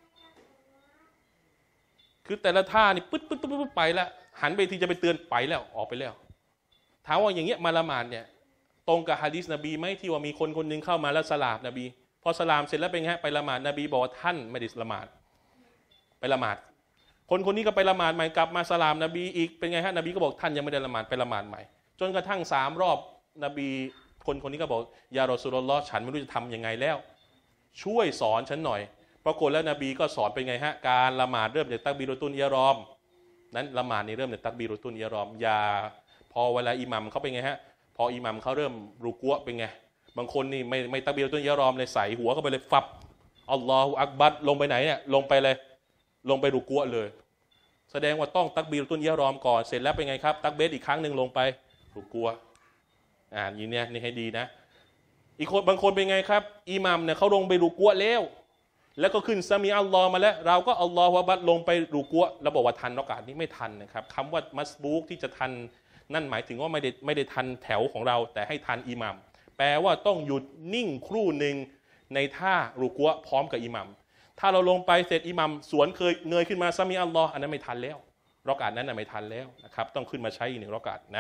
คือแต่ละท่านี่ปึ๊ดปึ๊ดปึ๊ดปึ๊ดไปแล้วหันไปที่จะไปเตือนไปแล้วออกไปแล้วถามว่าอย่างเงี้ยมาละหมาดเนี่ยตรงกับฮะดีษนบีไหมที่ว่ามีคนคนนึงเข้ามาแล้วสลามนบีพอสลามเสร็จแล้วเป็นไงไปละหมาดนบีบอกว่าท่านไม่ได้ละหมาดไปละหมาดคนคนนี้ก็ไปละหมาดใหม่กลับมาสลามนบีอีกเป็นไงฮะนบีก็บอกท่านยังไม่ได้ละหมาดไปละหมาดใหม่จนกระทั่งสามรอบนบีคนคนนี้ก็บอกยารอซูลุลลอฮ์ฉันไม่รู้จะทำยังไงแล้วช่วยสอนฉันหน่อยปรากฏแล้วนบีก็สอนเป็นไงฮะการละหมาดเริ่มจากตักบีรุตุนอิหรอมนั้นละหมาดนี่เริ่มจากตักบีรุตุนอิหรอมอย่าพอเวลาอิหมัมเขาเป็นไงฮะพออิหมัมเขาเริ่มรุกัวเป็นไงบางคนนี่ไม่ไม่ตักบีรุตุนอิหรอมเลยใส่หัวเข้าไปเลยฟับอัลลอฮฺอักบัรลงไปไหนเนี่ยลงไปเลยลงไปรุกัวเลยแสดงว่าต้องตักบีรุตุนอิหรอมก่อนเสร็จแล้วเป็นไงครับตักเบสอีกครั้งหนึ่งลงไปรุกัวอ่านอย่างนี้นี่ให้ดีนะอีกคนบางคนเป็นไงครับอิหมัมเนี่ยเขาลงไปรุกัวแล้วแล้วก็ขึ้นซามีอัลลอฮ์มาแล้วเราก็อัลลอฮฺวะบัดลงไปรุกัวเราบอกว่าทันรอกาสนี้ไม่ทันนะครับคำว่ามัสบูกที่จะทันนั่นหมายถึงว่าไม่ได้ไม่ได้ทันแถวของเราแต่ให้ทันอิหมัมแปลว่าต้องหยุดนิ่งครู่หนึ่งในท่ารุกัวพร้อมกับอิหมัมถ้าเราลงไปเสร็จอิหมัมสวนเคยเงยขึ้นมาซามีอัลลอฮ์อันนั้นไม่ทันแล้วรอกาสนั้นน่ะไม่ทันแล้วนะครับต้องขึ้นมาใช้อีกหนึ่งรอกาสนะ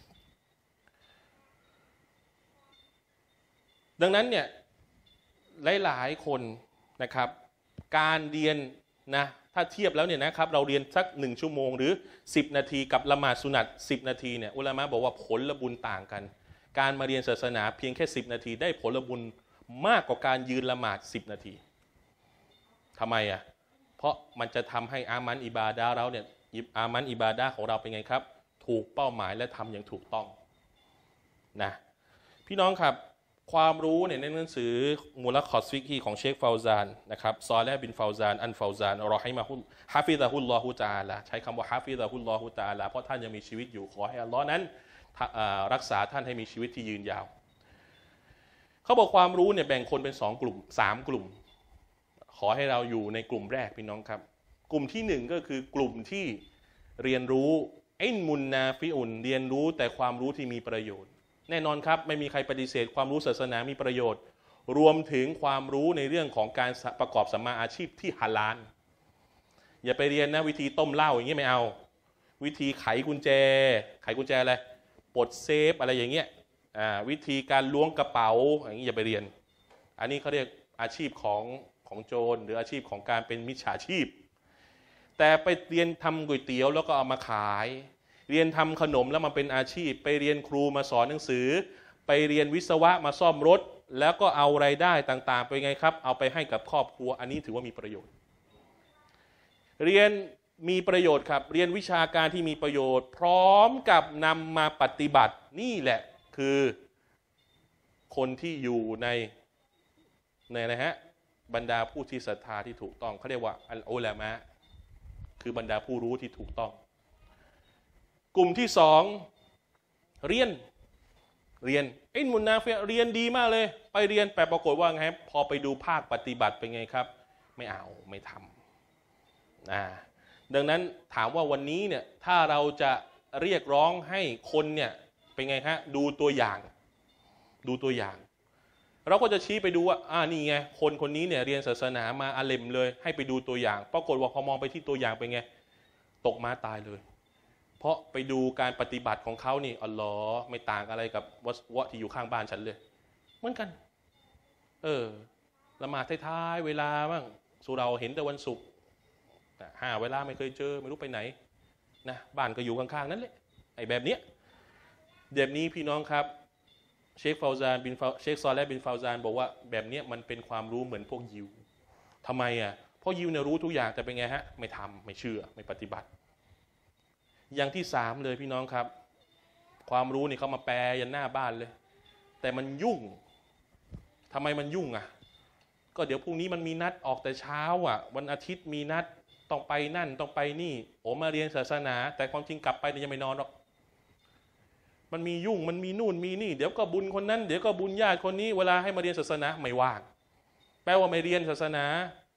ดังนั้นเนี่ยหลายๆคนนะครับการเรียนนะถ้าเทียบแล้วเนี่ยนะครับเราเรียนสักหนึ่งชั่วโมงหรือสิบนาทีกับละหมาดสุนัตสิบนาทีเนี่ยอุลามะบอกว่าผลบุญต่างกันการมาเรียนศาสนาเพียงแค่สิบนาทีได้ผลบุญมากกว่าการยืนละหมาดสิบนาทีทำไมอ่ะเพราะมันจะทำให้อามันอิบาดะเราเนี่ยอามันอิบาดะของเราเป็นไงครับถูกเป้าหมายและทำอย่างถูกต้องนะพี่น้องครับความรู้เนี่ยในหนังสือมูลคอสฟิกฮีของเชคฟาวซานนะครับซอเลห์บินฟาวซานอันฟาวซานรอฮิมะฮุลฮะฟิซะฮุลลอฮุตะอาลาใช้คำว่าฮะฟิซะฮุลลอฮุตะอาลาเพราะท่านยังมีชีวิตอยู่ขอให้อัลลอฮ์นั้นรักษาท่านให้มีชีวิตที่ยืนยาวเขาบอกความรู้เนี่ยแบ่งคนเป็นสองกลุ่มสามกลุ่มขอให้เราอยู่ในกลุ่มแรกพี่น้องครับกลุ่มที่หนึ่งก็คือกลุ่มที่เรียนรู้อินมุนนาฟิอุนเรียนรู้แต่ความรู้ที่มีประโยชน์แน่นอนครับไม่มีใครปฏิเสธความรู้ศาสนามีประโยชน์รวมถึงความรู้ในเรื่องของการประกอบสัมมาอาชีพที่ฮาลาลอย่าไปเรียนนะวิธีต้มเหล้าอย่างนี้ไม่เอาวิธีไขกุญแจไขกุญแจอะไรปลดเซฟอะไรอย่างเงี้ยวิธีการล้วงกระเป๋าอย่างนี้อย่าไปเรียนอันนี้เขาเรียกอาชีพของของโจรหรืออาชีพของการเป็นมิจฉาชีพแต่ไปเรียนทำก๋วยเตี๋ยวแล้วก็เอามาขายเรียนทำขนมแล้วมาเป็นอาชีพไปเรียนครูมาสอนหนังสือไปเรียนวิศวะมาซ่อมรถแล้วก็เอารายได้ต่างๆไปไงครับเอาไปให้กับครอบครัวอันนี้ถือว่ามีประโยชน์เรียนมีประโยชน์ครับเรียนวิชาการที่มีประโยชน์พร้อมกับนำมาปฏิบัตินี่แหละคือคนที่อยู่ในในนะฮะบรรดาผู้ที่ศรัทธาที่ถูกต้องเขาเรียกว่าอัลอุลามะคือบรรดาผู้รู้ที่ถูกต้องกลุ่มที่สองเรียนเรียนอินมุนนาฟิเรียนดีมากเลยไปเรียนแต่ปรากฏว่าไงพอไปดูภาคปฏิบัติเป็นไงครับไม่เอาไม่ทำนะดังนั้นถามว่าวันนี้เนี่ยถ้าเราจะเรียกร้องให้คนเนี่ยเป็นไงฮะดูตัวอย่างดูตัวอย่างเราก็จะชี้ไปดูว่าอ่านี่ไงคนคนนี้เนี่ยเรียนศาสนามาอาเลมเลยให้ไปดูตัวอย่างปรากฏว่าพอมองไปที่ตัวอย่างเป็นไงตกม้าตายเลยเพราะไปดูการปฏิบัติของเขานี่อัลลอฮ์ไม่ต่างอะไรกับวัดวะที่อยู่ข้างบ้านฉันเลยเหมือนกันเออละหมาดท้ายๆเวลาบ้างสุเราเห็นแต่วันศุกร์ห้าเวลาไม่เคยเจอไม่รู้ไปไหนนะบ้านก็อยู่ข้างๆนั่นแหละไอ้แบบเนี้ยแบบนี้พี่น้องครับเชคฟาวซานบินเชคซอเลห์บินฟาวซานบอกว่าแบบนี้มันเป็นความรู้เหมือนพวกยิวทำไมอ่ะเพราะยิวเนี่ยรู้ทุกอย่างแต่เป็นไงฮะไม่ทำไม่เชื่อไม่ปฏิบัติอย่างที่สามเลยพี่น้องครับความรู้นี่เขามาแปลยันหน้าบ้านเลยแต่มันยุ่งทำไมมันยุ่งอ่ะก็เดี๋ยวพรุ่งนี้มันมีนัดออกแต่เช้าอ่ะวันอาทิตย์มีนัดต้องไปนั่นต้องไปนี่โอ้มาเรียนศาสนาแต่ความจริงกลับไปเนี่ยยังไม่นอนหรอกมันมียุ่งมันมีนู่นมีนี่เดี๋ยวก็บุญคนนั้นเดี๋ยวก็บุญญาติคนนี้เวลาให้มาเรียนศาสนาไม่ว่างแปลว่าไม่เรียนศาสนา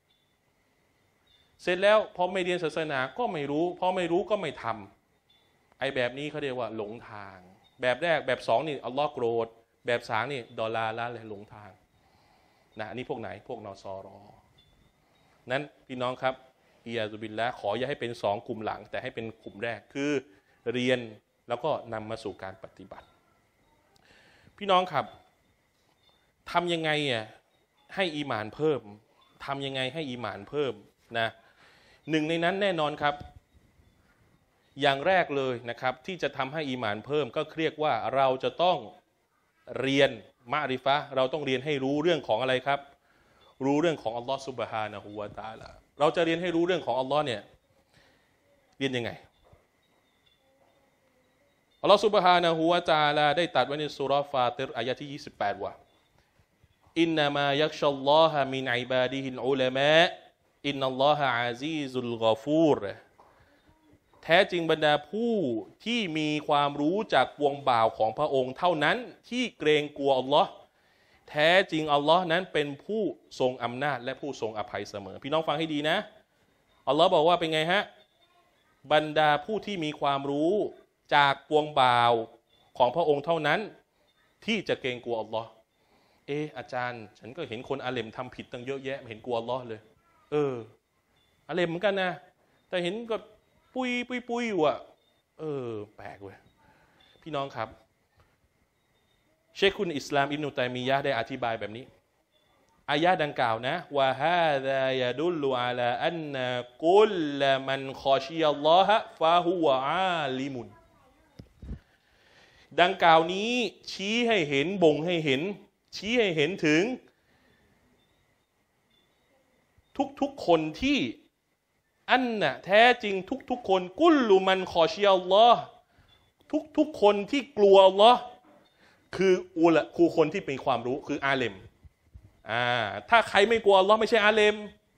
เสร็จแล้วพอไม่เรียนศาสนาก็ไม่รู้พอไม่รู้ก็ไม่ทำไอ้แบบนี้เขาเรียกว่าหลงทางแบบแรกแบบสองนี่อัลลอฮ์โกรธแบบสามนี่ดอลลาร์ละเลยหลงทางนะอันนี้พวกไหนพวกนอซอรอนั้นพี่น้องครับอียาซุบิลละขออย่าให้เป็นสองกลุ่มหลังแต่ให้เป็นกลุ่มแรกคือเรียนแล้วก็นำมาสู่การปฏิบัติพี่น้องครับทำยังไงอ่ะให้อีหม่านเพิ่มทำยังไงให้อีหม่านเพิ่มนะหนึ่งในนั้นแน่นอนครับอย่างแรกเลยนะครับที่จะทำให้อีหม่านเพิ่มก็เรียกว่าเราจะต้องเรียนมะริฟะห์เราต้องเรียนให้รู้เรื่องของอะไรครับรู้เรื่องของอัลลอฮฺซุบฮานะฮูวะตะอาลาเราจะเรียนให้รู้เรื่องของอัลลอฮ์เนี่ยเรียนยังไงอัลลอฮฺซุบฮานะฮูวะตะอาลาได้ตรัสไว้ในซูเราะห์ฟาติรอายะที่ยี่สิบแปดว่าอินนามายักชัลลอฮะมินอิบาดิฮิลอุลามะอินนัลลอฮะอาซีซุลกอฟูรแท้จริงบรรดาผู้ที่มีความรู้จากปวงบ่าวของพระองค์เท่านั้นที่เกรงกลัวอัลลอฮ์แท้จริงอัลลอฮ์นั้นเป็นผู้ทรงอำนาจและผู้ทรงอภัยเสมอพี่น้องฟังให้ดีนะอัลลอฮ์บอกว่าเป็นไงฮะบรรดาผู้ที่มีความรู้จากปวงบ่าวของพระองค์เท่านั้นที่จะเกรงกลัวอัลลอฮ์เอออาจารย์ฉันก็เห็นคนอาเลมทำผิดตั้งเยอะแยะไม่เห็นกลัวอัลลอฮ์เลยเอออาเลมเหมือนกันนะแต่เห็นก็ปุยปุยปุยอยู่อ่ะเออแปลกเว้ยพี่น้องครับเชคคุณอิสลามอิบนุตัยมียะห์ได้อธิบายแบบนี้อายะดังกล่าวนะวะฮาซายะดุลลุอะลาอันนะกุลมันคอชิยัลลอฮะฟะฮุวะอาลิมุนดังกล่าวนี้ชี้ให้เห็นบ่งให้เห็นชี้ให้เห็นถึงทุกๆคนที่อันน่ะแท้จริงทุกๆคนกุลลุมันคอชิยัลลอฮ์ทุกๆคนที่กลัวอัลลอฮ์คืออุละคือคนที่มีความรู้คืออาเลมอ่าถ้าใครไม่กลัวอัลลอฮ์ไม่ใช่อาเลม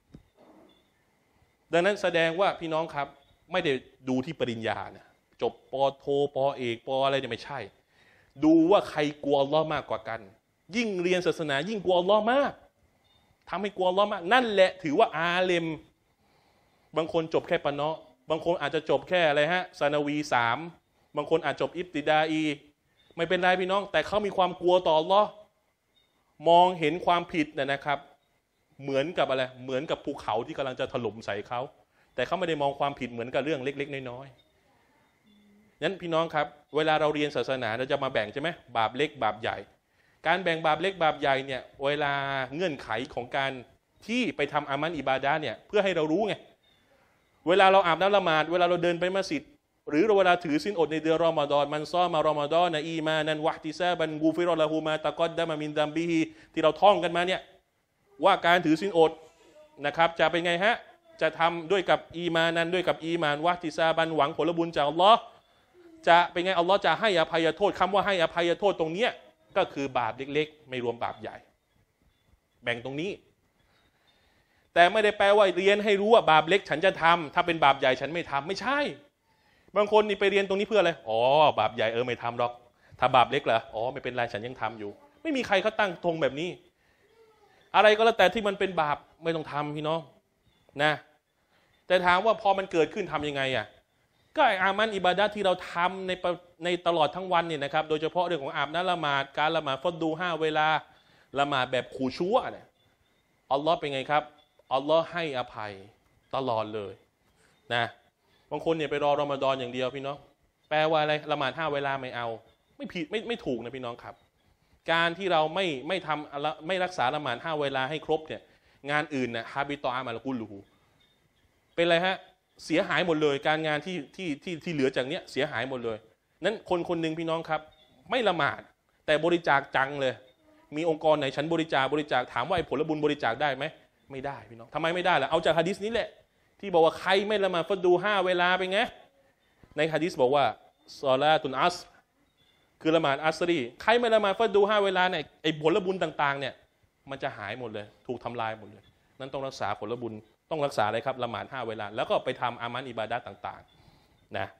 ดังนั้นแสดงว่าพี่น้องครับไม่ได้ดูที่ปริญญานะจบป.โทป.เอกป.อะไรเนี่ยไม่ใช่ดูว่าใครกลัวอัลลอฮ์มากกว่ากันยิ่งเรียนศาสนายิ่งกลัวอัลลอฮ์มากทำให้กลัวอัลลอฮ์มากนั่นแหละถือว่าอาเลมบางคนจบแค่ปะเนาะบางคนอาจจะจบแค่อะไรฮะซานาวีสามบางคนอาจจบอิบติดาอีไม่เป็นไรพี่น้องแต่เขามีความกลัวต่ออัลเลาะห์มองเห็นความผิดเนี่ยนะครับเหมือนกับอะไรเหมือนกับภูเขาที่กำลังจะถล่มใส่เขาแต่เขาไม่ได้มองความผิดเหมือนกับเรื่องเล็กๆน้อยๆนั้นพี่น้องครับเวลาเราเรียนศาสนาเราจะมาแบ่งใช่ไหมบาปเล็กบาปใหญ่การแบ่งบาปเล็กบาปใหญ่เนี่ยเวลาเงื่อนไขของการที่ไปทำอามันอิบาดะห์เนี่ยเพื่อให้เรารู้ไงเวลาเราอาบน้ำละหมาดเวลาเราเดินไปมัสยิดหรือเวลาถือศีลอดในเดือนรอมฎอนมันซ้อมารอมฎอนนะอีมานันวะติซาบันกูฟิรอละฮูมาตะกอดดะมามินดัมบิฮีที่เราท่องกันมาเนี่ยว่าการถือศีลอดนะครับจะเป็นไงฮะจะทำด้วยกับอีมานันด้วยกับอีมานวะติซาบันหวังผลบุญจากอัลลอฮ์จะเป็นไงอัลลอฮ์จะให้อภัยโทษคำว่าให้อภัยโทษตรงเนี้ยก็คือบาปเล็กๆไม่รวมบาปใหญ่แบ่งตรงนี้แต่ไม่ได้แปลว่าเรียนให้รู้ว่าบาปเล็กฉันจะทำถ้าเป็นบาปใหญ่ฉันไม่ทำไม่ใช่บางคนนี่ไปเรียนตรงนี้เพื่ออะไรอ๋อบาปใหญ่เออไม่ทำหรอกถ้าบาปเล็กเหรออ๋อไม่เป็นไรฉันยังทำอยู่ไม่มีใครเขาตั้งธงแบบนี้อะไรก็แล้วแต่ที่มันเป็นบาปไม่ต้องทำพี่น้องนะแต่ถามว่าพอมันเกิดขึ้นทำยังไงอ่ะก็อามันอิบาดะห์ที่เราทำในในตลอดทั้งวันเนี่ยนะครับโดยเฉพาะเรื่องของอาบน้ำละหมาดการละหมาดฟัดดูห้าเวลาละหมาดแบบขู่ชั่วเนี่ยอัลลอฮ์เป็นไงครับอัลลอฮ์ให้อภัยตลอดเลยนะบางคนเนี่ยไปรอรอมฎอนอย่างเดียวพี่น้องแปลว่าอะไรละหมาดห้าเวลาไม่เอาไม่ผิดไม่ไม่ถูกนะพี่น้องครับการที่เราไม่ไม่ทำไม่รักษาละหมาดห้าเวลาให้ครบเนี่ยงานอื่นนะฮาบิตออามาลกุลลูเป็นไรฮะเสียหายหมดเลยการงานที่ที่ที่ที่เหลือจากเนี้ยเสียหายหมดเลยนั้นคนคนหนึ่งพี่น้องครับไม่ละหมาดแต่บริจาคจังเลยมีองค์กรไหนฉันบริจาคบริจาคถามว่าไอ้ผลบุญบริจาคได้ไหมไม่ได้พี่น้องทำไมไม่ได้ล่ะเอาจากหะดีษนี้แหละที่บอกว่าใครไม่ละหมาดฟัดดูห้าเวลาเป็นไงในหะดีษบอกว่าซอลาตุนอัสคือละหมาดอัสรีใครไม่ละหมาดฟัดดูห้าเวลาเนี่ยไอ้ผลบุญต่างๆเนี่ยมันจะหายหมดเลยถูกทำลายหมดเลยนั้นต้องรักษาผลบุญต้องรักษาอะไรครับละหมาดห้าเวลาแล้วก็ไปทำอามันอิบาดะห์ต่างๆนะ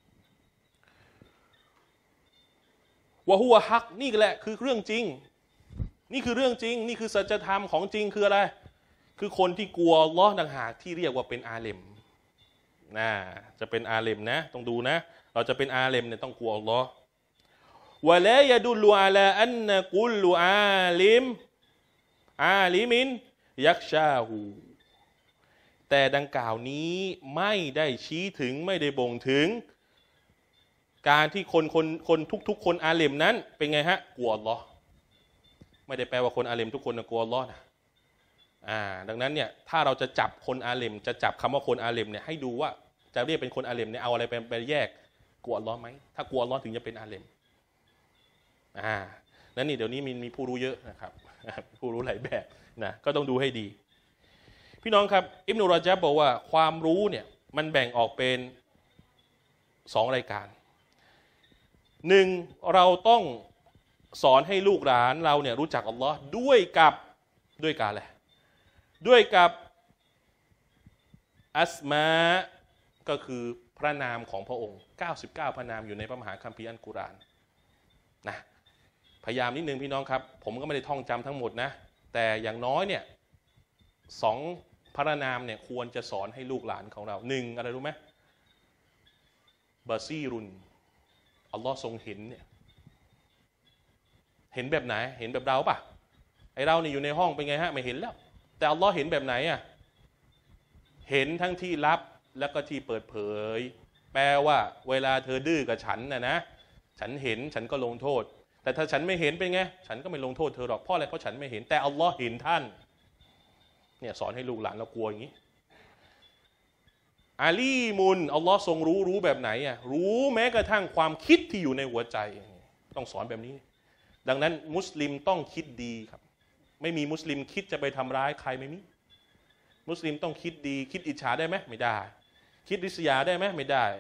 วะฮุวะฮักนี่แหละคือเรื่องจริงนี่คือเรื่องจริงนี่คือสัจธรรมของจริงคืออะไรคือคนที่กลัวอัลเลาะห์ต่างหากที่เรียกว่าเป็นอาเลมนะจะเป็นอาเลมนะต้องดูนะเราจะเป็นอาเลมเนี่ยต้องกลัวอัลเลาะห์วะลายะดุลลุอะลาอันนะกุลลุอาลิมอาลิมินยักชาหูแต่ดังกล่าวนี้ไม่ได้ชี้ถึงไม่ได้บ่งถึงการที่คนคนคนทุกๆคนอาเลมนั้นเป็นไงฮะกลัวอัลเลาะห์ไม่ได้แปลว่าคนอาเลมทุกคนกลัวอัลเลาะห์นะอ่าดังนั้นเนี่ยถ้าเราจะจับคนอาเลมจะจับคำว่าคนอาเลมเนี่ยให้ดูว่าจะเรียกเป็นคนอาเลมเนี่ยเอาอะไรไปไปแยกกลัวอัลลอฮ์ไหมถ้ากลัวอัลลอฮ์ถึงจะเป็นอาเลมอ่านั่นนี่เดี๋ยวนี้มีมีผู้รู้เยอะนะครับผู้รู้หลายแบบนะก็ต้องดูให้ดีพี่น้องครับอิบนุรอญับบอกว่าความรู้เนี่ยมันแบ่งออกเป็นสองรายการหนึ่งเราต้องสอนให้ลูกหลานเราเนี่ยรู้จักอัลลอฮ์ด้วยกับด้วยการอะไรด้วยกับอัสมาก็คือพระนามของพระองค์เก้าสิบเก้าพระนามอยู่ในพระมหาคัมภีร์อัลกุรอานนะพยายามนิดนึงพี่น้องครับผมก็ไม่ได้ท่องจำทั้งหมดนะแต่อย่างน้อยเนี่ยสองพระนามเนี่ยควรจะสอนให้ลูกหลานของเราหนึ่งอะไรรู้ไหมบาซีรุนอัลลอฮ์ทรงเห็นเนี่ยเห็นแบบไหนเห็นแบบเราป่ะไอเราเนี่ยอยู่ในห้องเป็นไงฮะไม่เห็นแล้วแต่อัลลอฮ์เห็นแบบไหนอ่ะเห็นทั้งที่ลับแล้วก็ที่เปิดเผยแปลว่าเวลาเธอดื้อกับฉันนะนะฉันเห็นฉันก็ลงโทษแต่ถ้าฉันไม่เห็นเป็นไงฉันก็ไม่ลงโทษเธอหรอกเพราะอะไรเพราะฉันไม่เห็นแต่อัลลอฮ์เห็นท่านเนี่ยสอนให้ลูกหลานเรากลัวอย่างนี้อาลีมุนอัลลอฮ์ทรงรู้รู้แบบไหนอ่ะรู้แม้กระทั่งความคิดที่อยู่ในหัวใจต้องสอนแบบนี้ดังนั้นมุสลิมต้องคิดดีครับไม่มีมุสลิมคิดจะไปทำร้ายใครไม่มีมุสลิมต้องคิดดีคิดอิจฉาได้ไหมไม่ได้คิดริษยาได้ไหมไม่ได้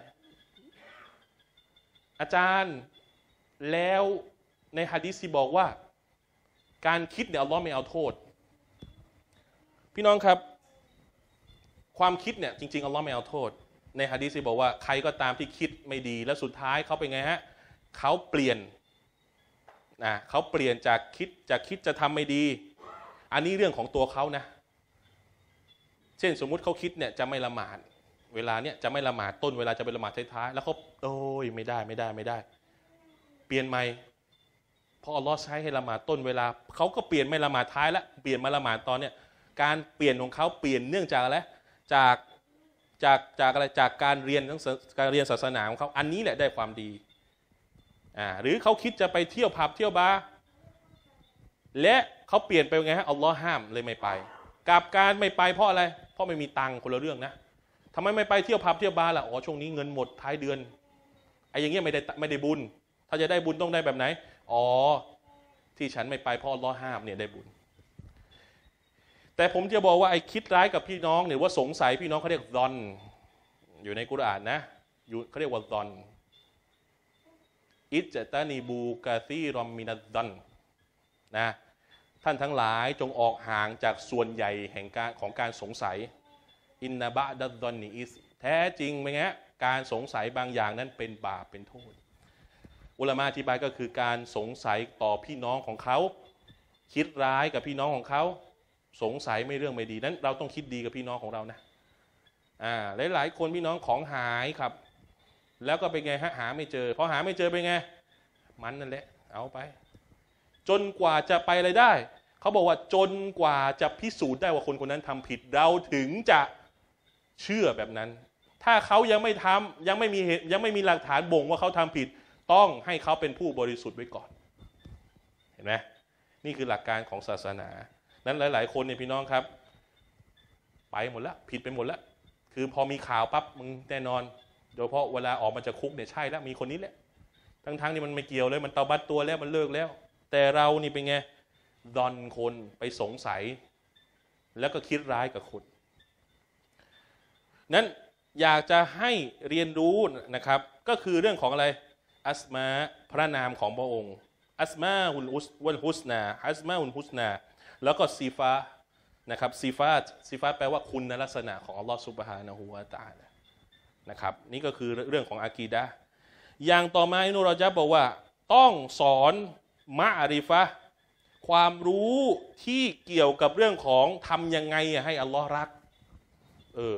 อาจารย์แล้วในหะดีษที่บอกว่าการคิดเนี่ยอัลลอฮ์ไม่เอาโทษพี่น้องครับความคิดเนี่ยจริงๆอัลลอฮ์ไม่เอาโทษในหะดีษที่บอกว่าใครก็ตามที่คิดไม่ดีแล้วสุดท้ายเขาเป็นไงฮะเขาเปลี่ยนนะเขาเปลี่ยนจากคิดจากคิดจะทำไม่ดีอันนี้เรื่องของตัวเขานะเช่นสมมุติเขาคิดเนี่ยจะไม่ละหมาดเวลาเนี่ยจะไม่ละหมาดต้นเวลาจะไปละหมาดท้ายๆแล้วเขาโอ้ยไม่ได้ไม่ได้ไม่ได้เปลี่ยนใหม่เพราะอัลลอฮ์ใช้ให้ละหมาดต้นเวลาเขาก็เปลี่ยนไม่ละหมาดท้ายแล้วเปลี่ยนมาละหมาดตอนเนี่ยการเปลี่ยนของเขาเปลี่ยนเนื่องจากอะไรจากจากจากอะไรจากการเรียนการเรียนศาสนาของเขาอันนี้แหละได้ความดีอ่าหรือเขาคิดจะไปเที่ยวผับเที่ยวบาร์และเขาเปลี่ยนไปไงฮะอัลลอฮ์ห้ามเลยไม่ไปกับการไม่ไปเพราะอะไรเพราะไม่มีตังค์คนละเรื่องนะทำไมไม่ไปเที่ยวผับเที่ยวบาร์ล่ะอ๋อช่วงนี้เงินหมดท้ายเดือนไอ้อย่างเงี้ยไม่ได้ไม่ได้บุญถ้าจะได้บุญต้องได้แบบไหนอ๋อที่ฉันไม่ไปเพราะอัลลอฮ์ห้ามเนี่ยได้บุญแต่ผมจะบอกว่าไอ้คิดร้ายกับพี่น้องเนี่ยว่าสงสัยพี่น้องเขาเรียกซอนอยู่ในกุรอานนะอยู่เขาเรียกว่าซอนอิจตานีบูกาซีรอมมินัดซอนนะท่านทั้งหลายจงออกห่างจากส่วนใหญ่แห่งการของการสงสัยอินนาบะดัดซอนนีอิสแท้จริงไหมฮะการสงสัยบางอย่างนั้นเป็นบาปเป็นโทษอุลามะอธิบายก็คือการสงสัยต่อพี่น้องของเขาคิดร้ายกับพี่น้องของเขาสงสัยไม่เรื่องไม่ดีนั้นเราต้องคิดดีกับพี่น้องของเรานะอ่าหลายๆคนพี่น้องของหายครับแล้วก็เป็นไงฮะหาไม่เจอพอหาไม่เจอเป็นไงมันนั่นแหละเอาไปจนกว่าจะไปอะไรได้เขาบอกว่าจนกว่าจะพิสูจน์ได้ว่าคนคนนั้นทำผิดเราถึงจะเชื่อแบบนั้นถ้าเขายังไม่ทำยังไม่มียังไม่มีหลักฐานบ่งว่าเขาทำผิดต้องให้เขาเป็นผู้บริสุทธิ์ไว้ก่อนเห็นไหมนี่คือหลักการของศาสนานั้นหลายๆคนเนี่ยพี่น้องครับไปหมดแล้วผิดไปหมดแล้วคือพอมีข่าวปั๊บมึงแน่นอนโดยเฉพาะเวลาออกมาจากคุกเนี่ยใช่แล้วมีคนนี้แหละทั้งๆนี่มันไม่เกี่ยวเลยมันเตาบัตตัวแล้วมันเลิกแล้วแต่เรานี่เป็นไงดอนคนไปสงสัยแล้วก็คิดร้ายกับคนนั้นอยากจะให้เรียนรู้นะครับก็คือเรื่องของอะไรอัสมาพระนามของพระองค์อัสมาอุลวัลฮุสนาอัสมาอุลฮุสนาแล้วก็ซีฟานะครับซีฟาซีฟาแปลว่าคุณลักษณะของอัลลอฮฺซุบฮานะฮูวะตะอาลานะครับนี่ก็คือเรื่องของอากีดะห์อย่างต่อมาอิบนุรอญับบอกว่าต้องสอนมะอาริฟะห์ความรู้ที่เกี่ยวกับเรื่องของทำยังไงให้อัลลอฮ์รักเออ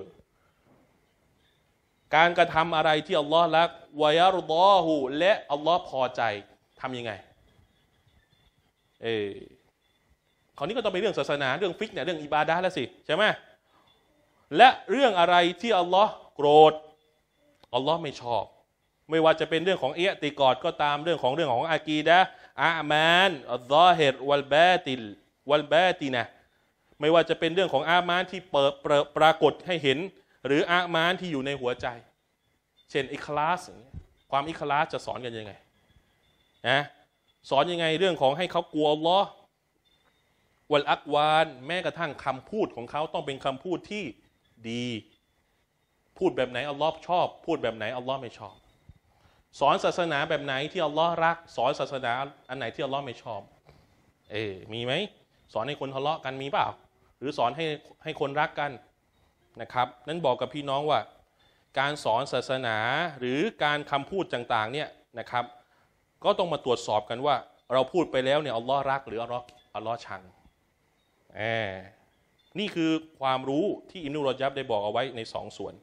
การกระทำอะไรที่อัลลอฮ์รักวะยารฎอฮูและอัลลอฮ์พอใจทำยังไงเออคราวนี้ก็ต้องเป็นเรื่องศาสนาเรื่องฟิกเนี่ยเรื่องอิบาดะห์แล้วสิใช่ไหมและเรื่องอะไรที่อัลลอฮ์โกรธอัลลอฮ์ไม่ชอบไม่ว่าจะเป็นเรื่องของเอะติกอดก็ตามเรื่องของเรื่องของอากีดะห์อาอามานอัลซอฮิรวัลบาติลวัลบาตินะไม่ว่าจะเป็นเรื่องของอามานที่เปิดปรากฏให้เห็นหรืออามานที่อยู่ในหัวใจเช่นอิคลาสความอิคลาสจะสอนกันยังไงนะสอนยังไงเรื่องของให้เขากลัวอัลลอฮ์วัลอักวานแม้กระทั่งคำพูดของเขาต้องเป็นคำพูดที่ดีพูดแบบไหนอัลลอฮ์ชอบพูดแบบไหนอัลลอฮ์ไม่ชอบสอนศาสนาแบบไหนที่อัลลอฮ์รักสอนศาสนาอันไหนที่อัลลอฮ์ไม่ชอบเออมีไหมสอนให้คนทะเลาะกันมีเปล่าหรือสอนให้ให้คนรักกันนะครับนั้นบอกกับพี่น้องว่าการสอนศาสนาหรือการคำพูดต่างๆเนี่ยนะครับก็ต้องมาตรวจสอบกันว่าเราพูดไปแล้วเนี่ยอัลลอฮ์รักหรืออัลลอฮ์อัลลอฮ์ชังแอบนี่คือความรู้ที่อิบนุรอญับได้บอกเอาไว้ในสองส่วน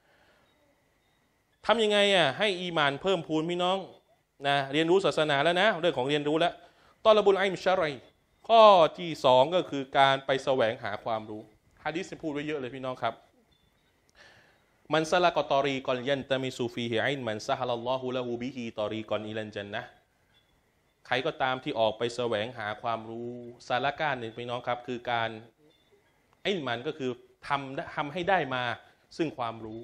ทำยังไงอ่ะให้อีหม่านเพิ่มพูนพี่น้องนะเรียนรู้ศาสนาแล้วนะเรื่องของเรียนรู้แล้วตอละบุลอิลมชะรอยข้อที่สองก็คือการไปแสวงหาความรู้หะดีษพูดไว้เยอะเลยพี่น้องครับมันซะละกอตอรีกอนยันตะมิซูฟีฮิอิลมันซะฮะลัลลอฮุละฮูบิฮิตอรีกอนอิลันญันนะห์ใครก็ตามที่ออกไปแสวงหาความรู้ซาละกานเนี่ยพี่น้องครับคือการอิลมันก็คือทำทำให้ได้มาซึ่งความรู้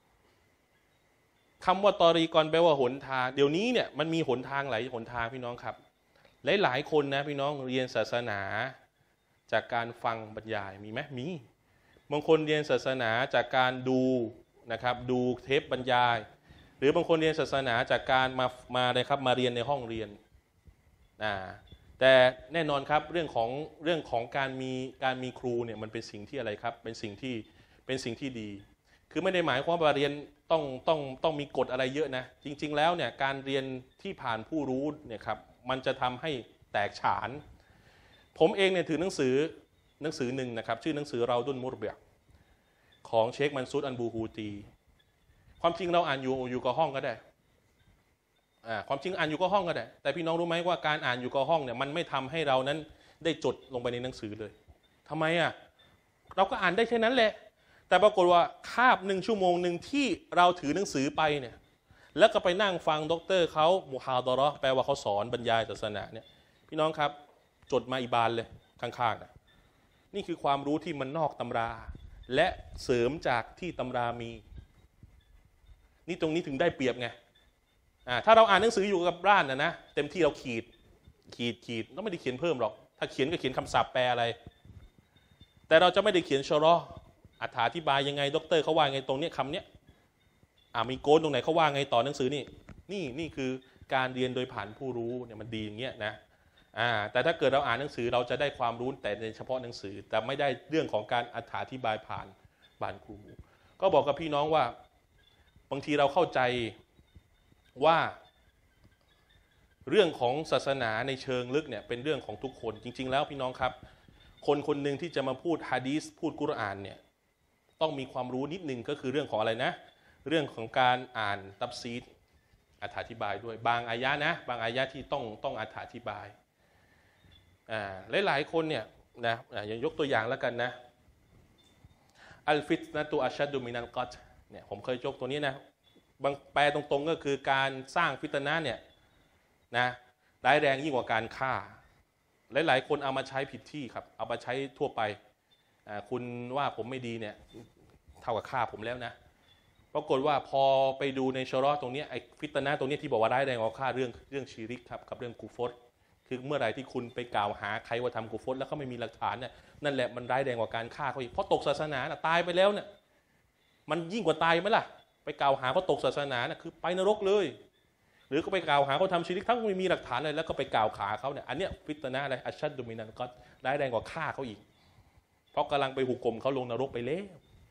คำว่าตอรีกอนแปลว่าหนทางเดี๋ยวนี้เนี่ยมันมีหนทางหลายหนทางพี่น้องครับหลายๆคนนะพี่น้องเรียนศาสนาจากการฟังบรรยายมีไหมมีบางคนเรียนศาสนาจากการดูนะครับดูเทปบรรยายหรือบางคนเรียนศาสนาจากการมามาเลยครับมาเรียนในห้องเรียนนะแต่แน่นอนครับเรื่องของเรื่องของการมีการมีครูเนี่ยมันเป็นสิ่งที่อะไรครับเป็นสิ่งที่เป็นสิ่งที่ดีคือไม่ได้หมายความว่าเรียนต้องต้องต้องมีกฎอะไรเยอะนะจริงๆแล้วเนี่ยการเรียนที่ผ่านผู้รู้เนี่ยครับมันจะทำให้แตกฉานผมเองเนี่ยถือหนังสือหนังสือหนึ่งนะครับชื่อหนังสือเราดุนมุรเบียของเชคมันซูดอันบูฮูตีความจริงเราอ่านอยู่อยู่กับห้องก็ได้อ่าความจริงอ่านอยู่กับห้องก็ได้แต่พี่น้องรู้ไหมว่าการอ่านอยู่กับห้องเนี่ยมันไม่ทำให้เรานั้นได้จดลงไปในหนังสือเลยทำไมอ่ะเราก็อ่านได้แค่นั้นแหละแต่ปรากฏว่าคาบหนึ่งชั่วโมงหนึ่งที่เราถือหนังสือไปเนี่ยแล้วก็ไปนั่งฟังด็อกเตอร์เขามุฮาดะเราะห์แปลว่าเขาสอนบรรยายศาสนาเนี่ยพี่น้องครับจดมาอีบานเลยข้างๆนะนี่คือความรู้ที่มันนอกตำราและเสริมจากที่ตำรามีนี่ตรงนี้ถึงได้เปรียบไงอ่าถ้าเราอ่านหนังสืออยู่กับบ้านนะนะเต็มที่เราขีดขีดขีดก็ไม่ได้เขียนเพิ่มหรอกถ้าเขียนก็เขียนคำศัพท์แปลอะไรแต่เราจะไม่ได้เขียนชะรออธิบายยังไงด็อกเตอร์เขาว่าไงตรงนี้คำเนี้ยอ่ามีโกนตรงไหนเขาว่าไงต่อหนังสือนี่นี่นี่คือการเรียนโดยผ่านผู้รู้เนี่ยมันดีอย่างเงี้ยนะอ่าแต่ถ้าเกิดเราอ่านหนังสือเราจะได้ความรู้แต่ในเฉพาะหนังสือแต่ไม่ได้เรื่องของการอธิบายผ่านบานครูก็บอกกับพี่น้องว่าบางทีเราเข้าใจว่าเรื่องของศาสนาในเชิงลึกเนี่ยเป็นเรื่องของทุกคนจริงๆแล้วพี่น้องครับคนคนหนึ่งที่จะมาพูดฮะดีษพูดกุรอานเนี่ยต้องมีความรู้นิดนึงก็คือเรื่องของอะไรนะเรื่องของการอ่านตัฟซีรอธิบายด้วยบางอายะนะบางอายะที่ต้องต้องอธิบายอ่าหลายๆคนเนี่ยนะอย่างยกตัวอย่างแล้วกันนะอัลฟิตนะตุอัชชัดดุมินัลกัตเนี่ยผมเคยยกตัวนี้นะบางแปลตรงๆก็คือการสร้างฟิตนะเนี่ยนะร้ายแรงยิ่งกว่าการฆ่าหลายๆคนเอามาใช้ผิดที่ครับเอามาใช้ทั่วไปคุณว่าผมไม่ดีเนี่ยเท่ากับฆ่าผมแล้วนะปรากฏว่าพอไปดูในชะรอตรงนี้ไอ้ฟิตนะตรงนี้ที่บอกว่าร้ายแรงกว่าฆ่าเรื่องเรื่องชิริกครับกับเรื่องกูฟรคือเมื่อไหร่ที่คุณไปกล่าวหาใครว่าทำกูฟรแล้วเขาไม่มีหลักฐานเนี่ยนั่นแหละมันร้ายแรงกว่าการฆ่าเขาอีกเพราะตกศาสนาน่ะตายไปแล้วเนี่ยมันยิ่งกว่าตายไหมล่ะไปกล่าวหาเขาตกศาสนาน่ะคือไปนรกเลยหรือก็ไปกล่าวหาเขาทำชิริกทั้งไม่มีหลักฐานเลยแล้วก็ไปกล่าวขาเขาเนี่ยอันเนี้ยฟิตนะอะไรอัชชัดดุมินันก็ร้ายแรงกว่าฆ่าเขาอีกเพราะกำลังไปหุกกลมเขาลงนรกไปแล้ว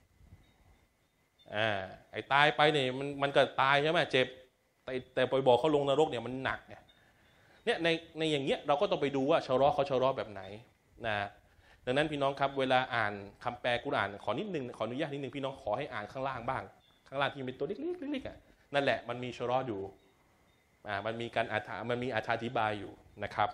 อ่าไอ้ตายไปเนี่ยมันมันก็ตายใช่ไหมเจ็บแต่แต่ไปบอกเขาลงนรกเนี่ยมันหนักเนี่ยเนี่ยในในอย่างเงี้ยเราก็ต้องไปดูว่าชะรอเขาชะรอแบบไหนนะดังนั้นพี่น้องครับเวลาอ่านคำแปลกุรอานขอนิดนึงขออนุญาตนิดนึงพี่น้องขอให้อ่านข้างล่างบ้างข้างล่างที่เป็นตัวเล็กๆเล็กๆอ่ะนั่นแหละมันมีชะรออยู่อ่ามันมีการอธิมันมีอธิบายอยู่นะครับ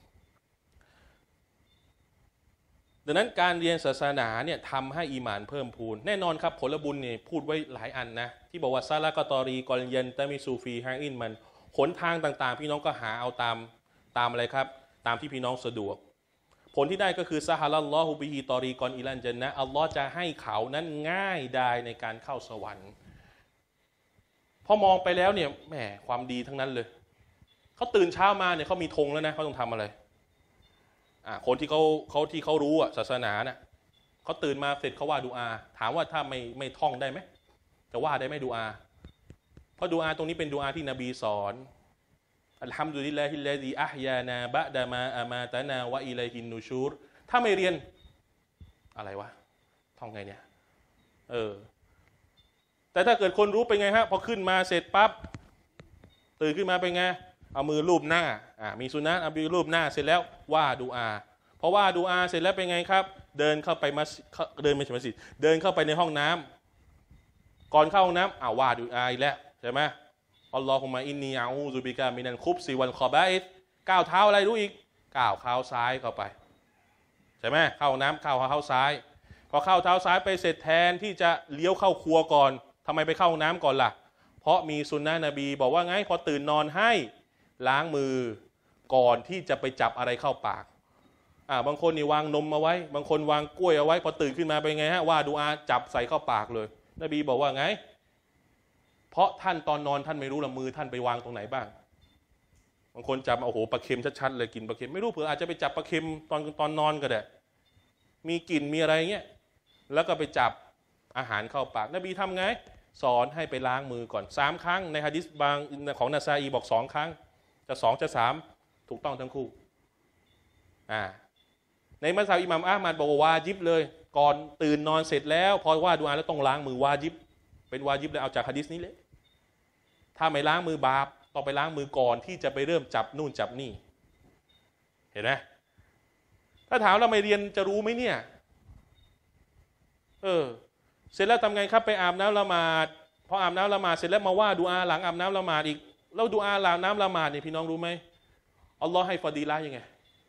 ดังนั้นการเรียนศาสนาเนี่ยทำให้อีหม่านเพิ่มพูนแน่นอนครับผลบุญเนี่ยพูดไว้หลายอันนะที่บอกว่าซาลากตอรีกอลเยนตะมิซูฟีฮาอินมันหนทางต่างๆพี่น้องก็หาเอาตามตามอะไรครับตามที่พี่น้องสะดวกผลที่ได้ก็คือซะฮะลัลลอฮุบิฮิตอรีกอนอิลันญันนะห์อัลลอฮ์จะให้เขานั้นง่ายได้ในการเข้าสวรรค์พอมองไปแล้วเนี่ยแหมความดีทั้งนั้นเลยเขาตื่นเช้ามาเนี่ยเขามีธงแล้วนะเขาต้องทำอะไรอ่าคนที่เขาเขาที่เขารู้อะศาสนาน่ะเขาตื่นมาเสร็จเขาว่าดูอาถามว่าถ้าไม่ไม่ท่องได้ไหมจะว่าได้ไหมดูอาเพราะดูอาตรงนี้เป็นดูอาที่นบีสอนอัลฮัมดุลิลลาฮิลลาซีอะฮยานาบะดะมาอะมาตะนาวะอิลัยฮินนูชูรถ้าไม่เรียนอะไรวะท่องไงเนี่ยเออแต่ถ้าเกิดคนรู้เป็นไงฮะพอขึ้นมาเสร็จปั๊บตื่นขึ้นมาเป็นไงเอามือลูบหน้าอ่ามีสุนัขเอามือลูบหน้าเสร็จแล้วว่าดูอาเพราะว่าดูอาเสร็จแล้วเป็นไงครับเดินเข้าไปมัสเดินไม่ใช่มัสยิดเดินเข้าไปในห้องน้ำก่อนเข้าห้องน้ำอ่าว่าดูอาอีกแล้วใช่ไหมอัลลอฮุมะอินนีอาอูซุบิกะมินัลคุบซิวัลคอบาอิษก้าวเท้าอะไรรู้อีกก้าวเท้าซ้ายเข้าไปใช่ไหมเข้าน้ำเข้าเท้าซ้ายพอเข้าเท้าซ้ายไปเสร็จแทนที่จะเลี้ยวเข้าครัวก่อนทำไมไปเข้าห้องน้ำก่อนล่ะเพราะมีสุนนะนบีบอกว่าไงพอตื่นนอนให้ล้างมือก่อนที่จะไปจับอะไรเข้าปากอ่าบางคนนี่วางนมมาไว้บางคนวางกล้วยเอาไว้พอตื่นขึ้นมาเป็นไงฮะว่าดูอาจับใส่เข้าปากเลยนบีบอกว่าไงเพราะท่านตอนนอนท่านไม่รู้ละมือท่านไปวางตรงไหนบ้างบางคนจับโอ้โหปลาเค็มชัดๆเลยกินปลาเค็มไม่รู้เผื่ออาจจะไปจับปลาเค็มตอนตอนนอนก็ได้มีกลิ่นมีอะไรเงี้ยแล้วก็ไปจับอาหารเข้าปากนบีทำไงสอนให้ไปล้างมือก่อนสามครั้งในหะดีษบางของนาซาอีบอกสองครั้งจะสองจะสามถูกต้องทั้งคู่อ่าในมัสยิดอิหม่ามอะห์มัดบอกว่าวาญิบเลยก่อนตื่นนอนเสร็จแล้วพอว่าดูอาแล้วต้องล้างมือวาญิบเป็นวาญิบเลยเอาจากหะดีษนี้เลยถ้าไม่ล้างมือบาปต้องไปล้างมือก่อนที่จะไปเริ่มจับนู่นจับนี่เห็นไหมถ้าถามเราไม่เรียนจะรู้ไหมเนี่ยเออเสร็จแล้วทำไงครับไปอาบน้ำละหมาดพออาบน้ำละหมาดเสร็จแล้วมาว่าดูอาหลังอาบน้ำละหมาดอีกแล้วดูอาหลังน้ำละหมาดเนี่ยพี่น้องรู้ไหมอัลลอฮ์ให้ฟอดีละห์ยังไง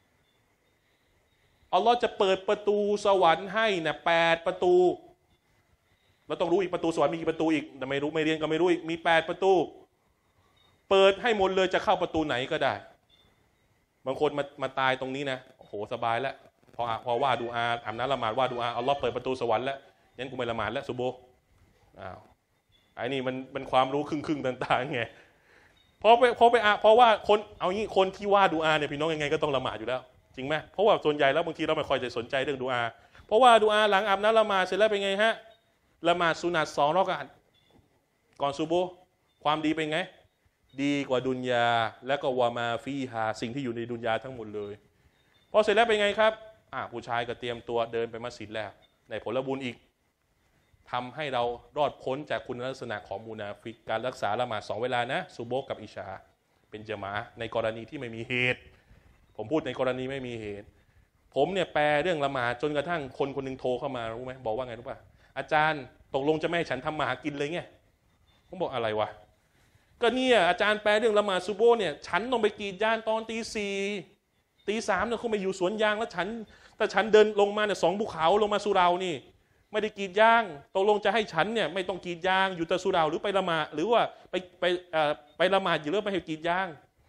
อัลลอฮ์จะเปิดประตูสวรรค์ให้เนี่ยแปดประตูเราต้องรู้อีกประตูสวรรค์มีกี่ประตูอีกแต่ไม่รู้ไม่เรียนก็ไม่รู้อีกมีแปดประตูเปิดให้หมดเลยจะเข้าประตูไหนก็ได้บางคนมามาตายตรงนี้นะโอ้โหสบายแล้วพอพอว่าดูอาอาบน้ำละหมาดว่าดูอาอัลลอฮ์เปิดประตูสวรรค์แล้วงั้นกูไม่ละหมาดแล้วซุโบอ้าวไอ้นี่มันเป็นความรู้ครึ่งครึ่งต่างๆไงเพราะไปเพราะไปอ่ะเพราะว่าคนเอางี้คนที่ว่าดูอาเนี่ยพี่น้องยังไงก็ต้องละหมาดอยู่แล้วจริงไหมเพราะว่าส่วนใหญ่แล้วบางทีเราไม่ค่อยจะสนใจเรื่องดูอาเพราะว่าดูอาหลังอาบน้ำละหมาดเสร็จแล้วเป็นไงฮะละหมาดสุนัตสองรอกอัตก่อนซุโบความดีเป็นไงดีกว่าดุนยาและก็วามาฟีฮาสิ่งที่อยู่ในดุนยาทั้งหมดเลยพอเสร็จแล้วเป็นไงครับอ่าผู้ชายก็เตรียมตัวเดินไปมัสยิดแล้วในผลบุญอีกทำให้เรารอดพ้นจากคุณลักษณะของมุนาฟิกการรักษาละหมาดสองเวลานะซุโบกับอิชาเป็นญะมาอะห์ในกรณีที่ไม่มีเหตุผมพูดในกรณีไม่มีเหตุผมเนี่ยแปลเรื่องละหมาดจนกระทั่งคนคนหนึ่งโทรเข้ามารู้ไหมบอกว่าไงรู้ป่ะอาจารย์ตกลงจะไม่ให้ฉันทำมาหากินเลยไงผมบอกอะไรวะก็เนี่ยอาจารย์แปลเรื่องละหมาดซุโบเนี่ยฉันต้องไปกรีดยางตอนตีสี่ตีสามเนี่ยเขาไปอยู่สวนยางแล้วฉันแต่ฉันเดินลงมาเนี่ยสองภูเขาลงมาสุเรานี่ไม่ได้กรีดยางตกลงจะให้ฉันเนี่ยไม่ต้องกรีดยางอยู่แต่สุเราหรือไปละหมาดหรือว่าไปไปเอ่อไปละหมาดอยู่หรือไปให้กรีดยาง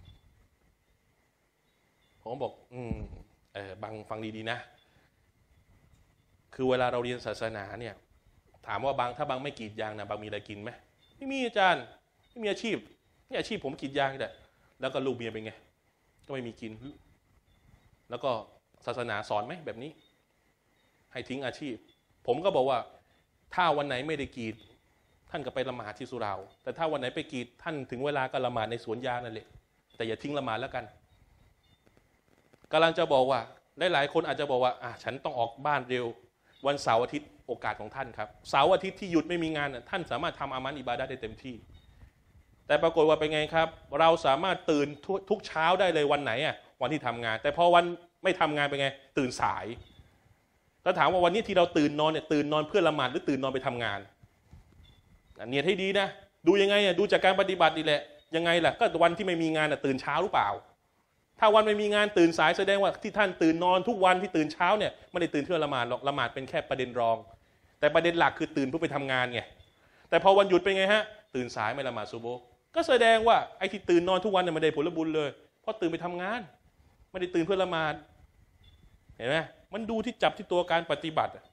ผมบอกอืมเออบังฟังดีๆนะคือเวลาเราเรียนศาสนาเนี่ยถามว่าบางถ้าบางไม่กรีดยางนะบางมีอะไรกินไหมไม่มีอาจารย์ไม่มีอาชีพนี่อาชีพผมกรีดยางแต่แล้วก็ลูกเมียเป็นไงก็ไม่มีกินแล้วก็ศาสนาสอนไหมแบบนี้ให้ทิ้งอาชีพผมก็บอกว่าถ้าวันไหนไม่ได้กรีดท่านก็ไปละหมาดที่สุเราแต่ถ้าวันไหนไปกรีดท่านถึงเวลาก็ละหมาดในสวนยางนั่นแหละแต่อย่าทิ้งละหมาดแล้วกันกำลังจะบอกว่าหลายๆคนอาจจะบอกว่าอ่ะฉันต้องออกบ้านเร็ววันเสาร์อาทิตย์โอกาสของท่านครับเสาร์อาทิตย์ที่หยุดไม่มีงานท่านสามารถทำอามันอิบาดะห์ได้เต็มที่แต่ปรากฏว่าเป็นไงครับเราสามารถตื่นทุกเช้าได้เลยวันไหนอ่ะวันที่ทำงานแต่พอวันไม่ทำงานเป็นไงตื่นสายแล้วถามว่าวันนี้ที่เราตื่นนอนเนี่ยตื่นนอนเพื่อละหมาดหรือตื่นนอนไปทำงานเนียดให้ดีนะดูยังไงอ่ะดูจากการปฏิบัตินี่แหละยังไงล่ะก็วันที่ไม่มีงานอ่ะตื่นเช้าหรือเปล่าถ้าวันไม่มีงานตื่นสายแสดงว่าที่ท่านตื่นนอนทุกวันที่ตื่นเช้าเนี่ยไม่ได้ตื่นเพื่อละหมาดหรอกละหมาดเป็นแค่ประเด็นรองแต่ประเด็นหลักคือตื่นเพื่อไปทำงานไงแต่พอวันหยุดเป็นไงฮะตื่นสายไม่ละหมาดซุโบฮ์ก็แสดงว่าไอ้ที่ตื่นนอนทุกวันเนี่ยไม่ได้ผลบุญเลยเพราะตื่นไปทำงานไม่ได้ตื่นเพื่อละหมาดห็นไหมมันดูที่จับที่ตัวการปฏิบัติ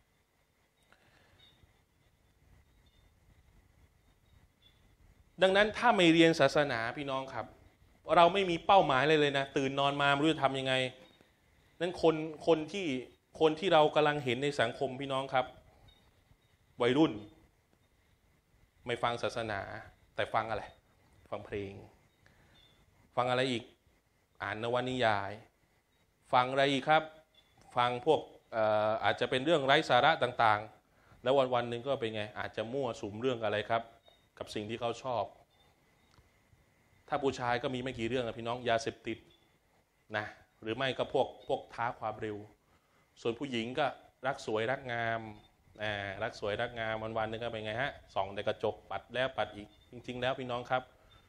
ดังนั้นถ้าไม่เรียนศาสนาพี่น้องครับเราไม่มีเป้าหมายเลยเลยนะตื่นนอนมาไม่รู้จะทำยังไงนั้นคนคนที่คนที่เรากำลังเห็นในสังคมพี่น้องครับวัยรุ่นไม่ฟังศาสนาแต่ฟังอะไรฟังเพลงฟังอะไรอีกอ่านนวนิยายฟังอะไรอีกครับฟังพวก อ, อาจจะเป็นเรื่องไร้สาระต่างๆแล้ววันวันหนึ่งก็เป็นไงอาจจะมั่วสุมเรื่องอะไรครับกับสิ่งที่เขาชอบถ้าผู้ชายก็มีไม่กี่เรื่องนะพี่น้องยาเสพติดนะหรือไม่ก็พวกพวกท้าความเร็วส่วนผู้หญิงก็รักสวยรักงามอ่ารักสวยรักงามวันวันหนึ่งก็เป็นไงฮะส่องในกระจกปัดแล้วปัดอีกจริงๆแล้วพี่น้องครับ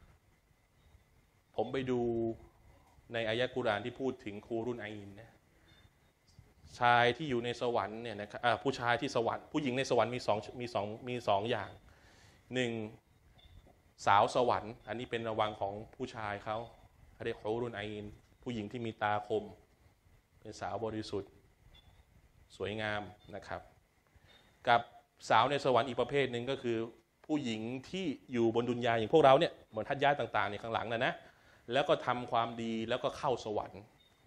ผมไปดูในอายะกุรอานที่พูดถึงคูรุนไอน์นะชายที่อยู่ในสวรรค์เนี่ยนะครับผู้ชายที่สวรรค์ผู้หญิงในสวรรค์มีสองมีสองมีสองอย่างหนึ่งสาวสวรรค์อันนี้เป็นระวังของผู้ชายเขาเขาเรียกคูรุนไอน์ผู้หญิงที่มีตาคมเป็นสาวบริสุทธิ์สวยงามนะครับกับสาวในสวรรค์อีกประเภทหนึ่งก็คือผู้หญิงที่อยู่บนดุนยาอย่างพวกเราเนี่ยเหมือนทัศญาต่างๆในข้างหลังนะนะแล้วก็ทำความดีแล้วก็เข้าสวรรค์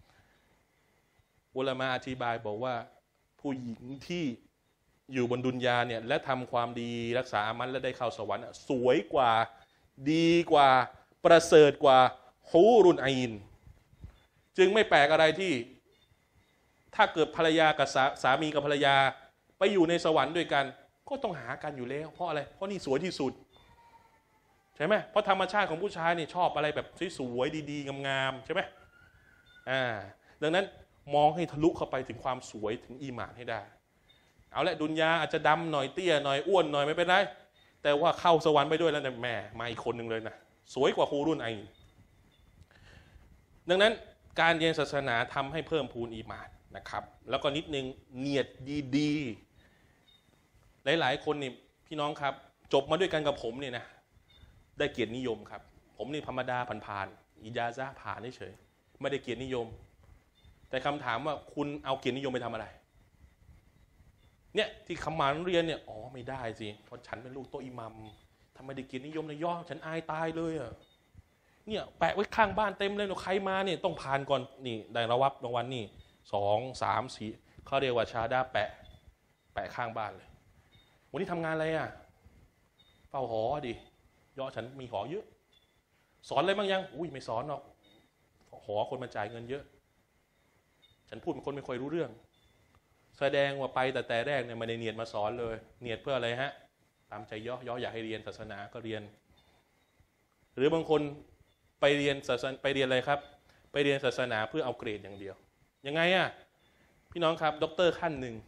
อุลามะอธิบายบอกว่าผู้หญิงที่อยู่บนดุนยาเนี่ยและทำความดีรักษาอามัลและได้เข้าสวรรค์สวยกว่าดีกว่าประเสริฐกว่าฮูรุนไอน์จึงไม่แปลกอะไรที่ถ้าเกิดภรรยากับสา, สามีกับภรรยาไปอยู่ในสวรรค์ด้วยกันก็ต้องหากันอยู่แล้วเพราะอะไรเพราะนี่สวยที่สุดใช่ไหมเพราะธรรมชาติของผู้ชายนี่ชอบอะไรแบบสวยๆดีๆงามๆใช่ไหมอ่าดังนั้นมองให้ทะลุเข้าไปถึงความสวยถึงอีหม่านให้ได้เอาละดุนยาอาจจะดำหน่อยเตี้ยหน่อยอ้วนหน่อยไม่เป็นไรแต่ว่าเข้าสวรรค์ไปด้วยแล้วแม่มาอีกคนหนึ่งเลยนะสวยกว่าฮูรุนไอน์ดังนั้นการเรียนศาสนาทำให้เพิ่มพูนอีหม่านนะครับแล้วก็นิดนึงเนียดดีๆหลายๆคนนี่พี่น้องครับจบมาด้วยกันกับผมเนี่ยนะได้เกียรตินิยมครับผมนี่ธรรมดาผ่านๆอิจาซะห์ผ่านเฉยไม่ได้เกียรตินิยมแต่คำถามว่าคุณเอาเกียรตินิยมไปทำอะไรเนี่ยที่คำหมายเรียนเนี่ยอ๋อไม่ได้สิเพราะฉันเป็นลูกโตอิหมัมทำไมได้เกียรตินิยมเลยย่อฉันอายตายเลยอ่ะเนี่ยแปะไว้ข้างบ้านเต็มเลยใครมาเนี่ยต้องผ่านก่อนนี่ได้ระวับรางวัลนี่สองสามสี่เขาเรียกว่าชาดาแปะแปะข้างบ้านเลยวันนี้ทำงานอะไรอ่ะเฝ้าหอดิย่อฉันมีหอเยอะสอนอะไรบ้างยังอุ้ยไม่สอนหรอกหอคนมาจ่ายเงินเยอะฉันพูดเป็นคนไม่ค่อยรู้เรื่องแสดงว่าไปแต่แต่แรกเนี่ยไม่ได้เนียดมาสอนเลยเนียดเพื่ออะไรฮะตามใจย่อย่ออยากให้เรียนศาสนาก็เรียนหรือบางคนไปเรียนศาสนาไปเรียนอะไรครับไปเรียนศาสนาเพื่อเอาเกรดอย่างเดียวยังไงอ่ะพี่น้องครับด็อกเตอร์ขั้นหนึ่ง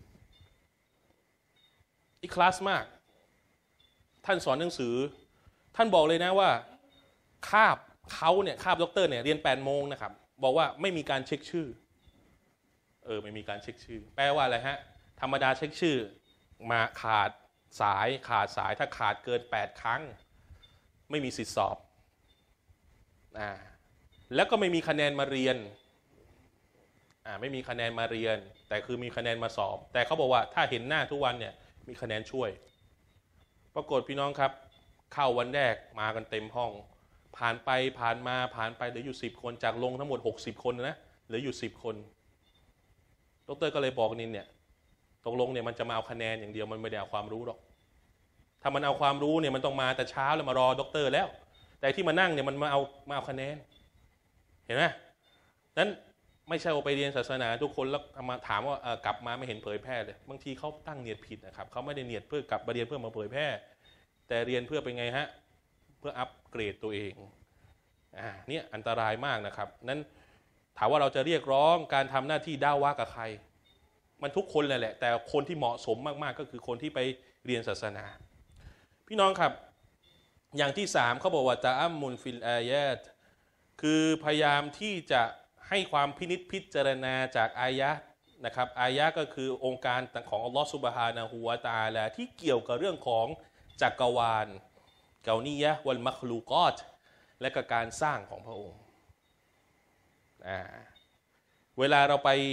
อีคลาสมากท่านสอนหนังสือท่านบอกเลยนะว่าคาบเขาเนี่ยคาบด็อกเตอร์เนี่ยเรียนแปดโมงนะครับบอกว่าไม่มีการเช็คชื่อเออไม่มีการเช็คชื่อแปลว่าอะไรฮะธรรมดาเช็คชื่อมาขาดสายขาดสายถ้าขาดเกินแปดครั้งไม่มีสิทธิสอบอ่าแล้วก็ไม่มีคะแนนมาเรียนอ่าไม่มีคะแนนมาเรียนแต่คือมีคะแนนมาสอบแต่เขาบอกว่าถ้าเห็นหน้าทุกวันเนี่ยมีคะแนนช่วยปรากฏพี่น้องครับเข้าวันแรกมากันเต็มห้องผ่านไปผ่านมาผ่านไปเหลืออยู่สิบคนจากลงทั้งหมดหกสิบคนนะเหลืออยู่สิบคนดร.ก็เลยบอกนินเนี่ยตกลงเนี่ยมันจะมาเอาคะแนนอย่างเดียวมันไม่ได้เอาความรู้หรอกถ้ามันเอาความรู้เนี่ยมันต้องมาแต่เช้าแล้วมารอด็อกเตอร์แล้วแต่ที่มานั่งเนี่ยมันมาเอามาเอาคะแนนเห็นไหมนั้นไม่ใช่ว่าไปเรียนศาสนาทุกคนแล้วมาถามว่ากลับมาไม่เห็นเผยแพร่เลยบางทีเขาตั้งเนียดผิดนะครับเขาไม่ได้เนียดเพื่อกลับมาเรียนเพื่อมาเผยแพร่แต่เรียนเพื่อเป็นไงฮะเพื่ออัปเกรดตัวเองอ่าเนี่ยอันตรายมากนะครับนั้นถามว่าเราจะเรียกร้องการทำหน้าที่ด่าวะกับใครมันทุกคนเลยแหละแต่คนที่เหมาะสมมากๆก็คือคนที่ไปเรียนศาสนาพี่น้องครับอย่างที่สามเขาบอกว่าตะอัมมุลฟิลอายะห์คือพยายามที่จะให้ความพินิจพิจารณาจากอายะห์นะครับอายะห์ก็คือองค์การของอัลลอฮฺซุบฮานะฮูวะตะอาลาที่เกี่ยวกับเรื่องของจักรวาลเกานียะห์วัลมัคลูกอตและก็การสร้างของพระองค์อ่าเวลาเราไปไป